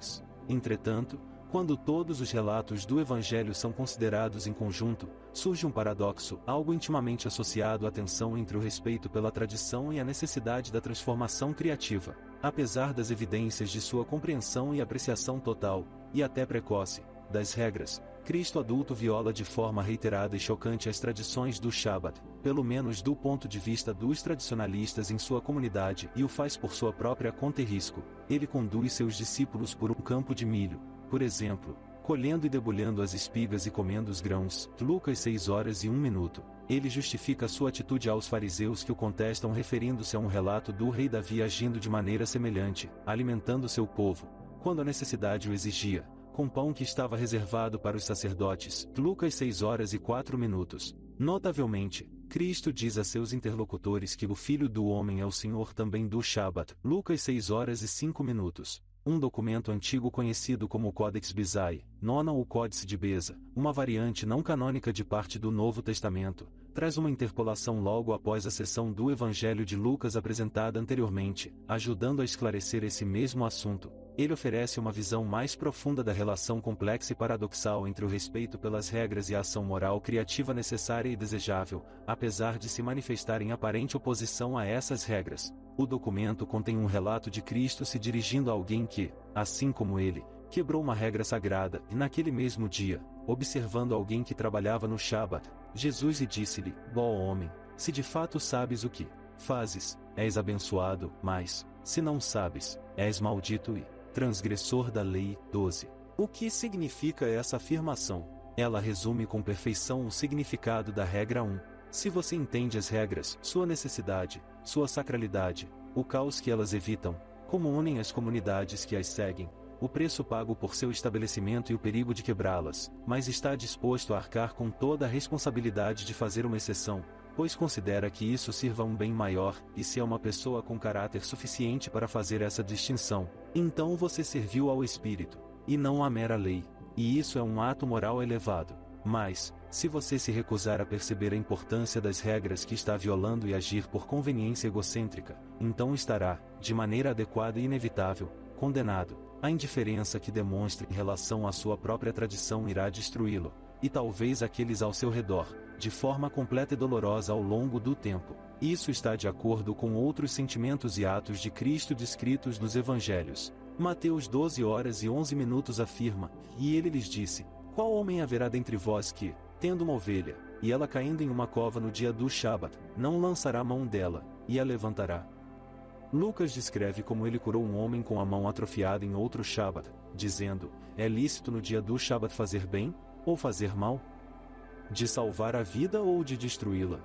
Entretanto, quando todos os relatos do Evangelho são considerados em conjunto, surge um paradoxo, algo intimamente associado à tensão entre o respeito pela tradição e a necessidade da transformação criativa. Apesar das evidências de sua compreensão e apreciação total, e até precoce, das regras, Cristo adulto viola de forma reiterada e chocante as tradições do Shabat, pelo menos do ponto de vista dos tradicionalistas em sua comunidade, e o faz por sua própria conta e risco. Ele conduz seus discípulos por um campo de milho, por exemplo, colhendo e debulhando as espigas e comendo os grãos. Lucas seis horas e um minuto. Ele justifica sua atitude aos fariseus que o contestam referindo-se a um relato do rei Davi agindo de maneira semelhante, alimentando seu povo, quando a necessidade o exigia, com pão que estava reservado para os sacerdotes. Lucas seis horas e quatro minutos. Notavelmente, Cristo diz a seus interlocutores que o Filho do Homem é o Senhor também do Shabat. Lucas seis horas e cinco minutos. Um documento antigo conhecido como o Codex Bezae, nona ou Códice de Beza, uma variante não canônica de parte do Novo Testamento, traz uma interpolação logo após a seção do Evangelho de Lucas apresentada anteriormente, ajudando a esclarecer esse mesmo assunto. Ele oferece uma visão mais profunda da relação complexa e paradoxal entre o respeito pelas regras e a ação moral criativa necessária e desejável, apesar de se manifestar em aparente oposição a essas regras. O documento contém um relato de Cristo se dirigindo a alguém que, assim como ele, quebrou uma regra sagrada, e naquele mesmo dia, observando alguém que trabalhava no Shabat, Jesus lhe disse-lhe: Ó homem, se de fato sabes o que fazes, és abençoado, mas, se não sabes, és maldito e transgressor da lei. doze. O que significa essa afirmação? Ela resume com perfeição o significado da regra um. Se você entende as regras, sua necessidade, sua sacralidade, o caos que elas evitam, como unem as comunidades que as seguem, o preço pago por seu estabelecimento e o perigo de quebrá-las, mas está disposto a arcar com toda a responsabilidade de fazer uma exceção, pois considera que isso sirva a um bem maior, e se é uma pessoa com caráter suficiente para fazer essa distinção, então você serviu ao Espírito, e não à mera lei, e isso é um ato moral elevado. Mas, se você se recusar a perceber a importância das regras que está violando e agir por conveniência egocêntrica, então estará, de maneira adequada e inevitável, condenado. A indiferença que demonstre em relação à sua própria tradição irá destruí-lo, e talvez aqueles ao seu redor, de forma completa e dolorosa ao longo do tempo. Isso está de acordo com outros sentimentos e atos de Cristo descritos nos Evangelhos. Mateus doze horas e onze minutos afirma: E ele lhes disse: Qual homem haverá dentre vós que, tendo uma ovelha, e ela caindo em uma cova no dia do Shabat, não lançará a mão dela, e a levantará? Lucas descreve como ele curou um homem com a mão atrofiada em outro Shabat, dizendo: É lícito no dia do Shabat fazer bem, ou fazer mal? De salvar a vida ou de destruí-la?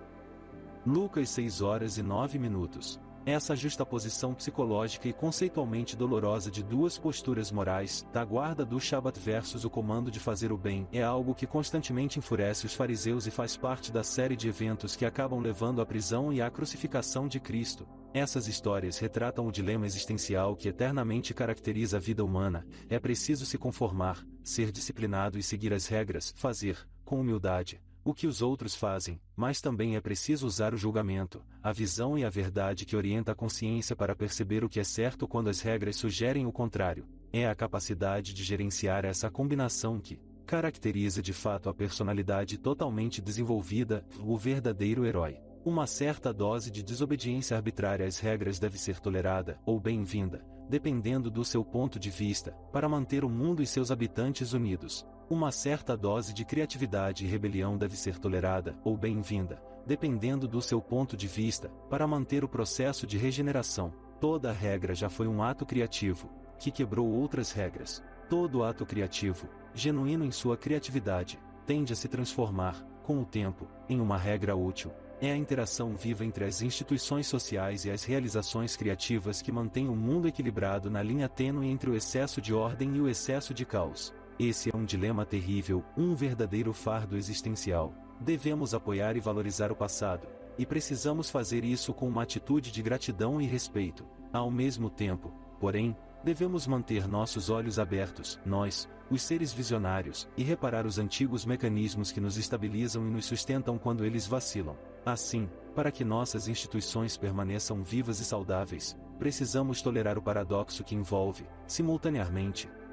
Lucas seis horas e nove minutos. Essa justaposição psicológica e conceitualmente dolorosa de duas posturas morais, da guarda do Shabat versus o comando de fazer o bem, é algo que constantemente enfurece os fariseus e faz parte da série de eventos que acabam levando à prisão e à crucificação de Cristo. Essas histórias retratam o dilema existencial que eternamente caracteriza a vida humana. É preciso se conformar, ser disciplinado e seguir as regras, fazer, com humildade, o que os outros fazem, mas também é preciso usar o julgamento, a visão e a verdade que orienta a consciência para perceber o que é certo quando as regras sugerem o contrário. É a capacidade de gerenciar essa combinação que caracteriza de fato a personalidade totalmente desenvolvida, o verdadeiro herói. Uma certa dose de desobediência arbitrária às regras deve ser tolerada, ou bem-vinda, dependendo do seu ponto de vista, para manter o mundo e seus habitantes unidos. Uma certa dose de criatividade e rebelião deve ser tolerada, ou bem-vinda, dependendo do seu ponto de vista, para manter o processo de regeneração. Toda regra já foi um ato criativo, que quebrou outras regras. Todo ato criativo, genuíno em sua criatividade, tende a se transformar, com o tempo, em uma regra útil. É a interação viva entre as instituições sociais e as realizações criativas que mantém o mundo equilibrado na linha tênue entre o excesso de ordem e o excesso de caos. Esse é um dilema terrível, um verdadeiro fardo existencial. Devemos apoiar e valorizar o passado, e precisamos fazer isso com uma atitude de gratidão e respeito. Ao mesmo tempo, porém, devemos manter nossos olhos abertos, nós, os seres visionários, e reparar os antigos mecanismos que nos estabilizam e nos sustentam quando eles vacilam. Assim, para que nossas instituições permaneçam vivas e saudáveis, precisamos tolerar o paradoxo que envolve, simultaneamente,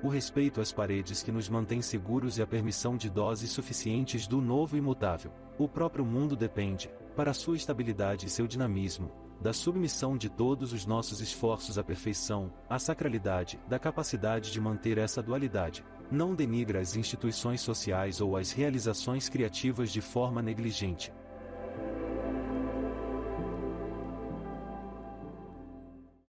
o respeito às paredes que nos mantém seguros e a permissão de doses suficientes do novo imutável. O próprio mundo depende, para sua estabilidade e seu dinamismo, da submissão de todos os nossos esforços à perfeição, à sacralidade, da capacidade de manter essa dualidade. Não denigra as instituições sociais ou as realizações criativas de forma negligente.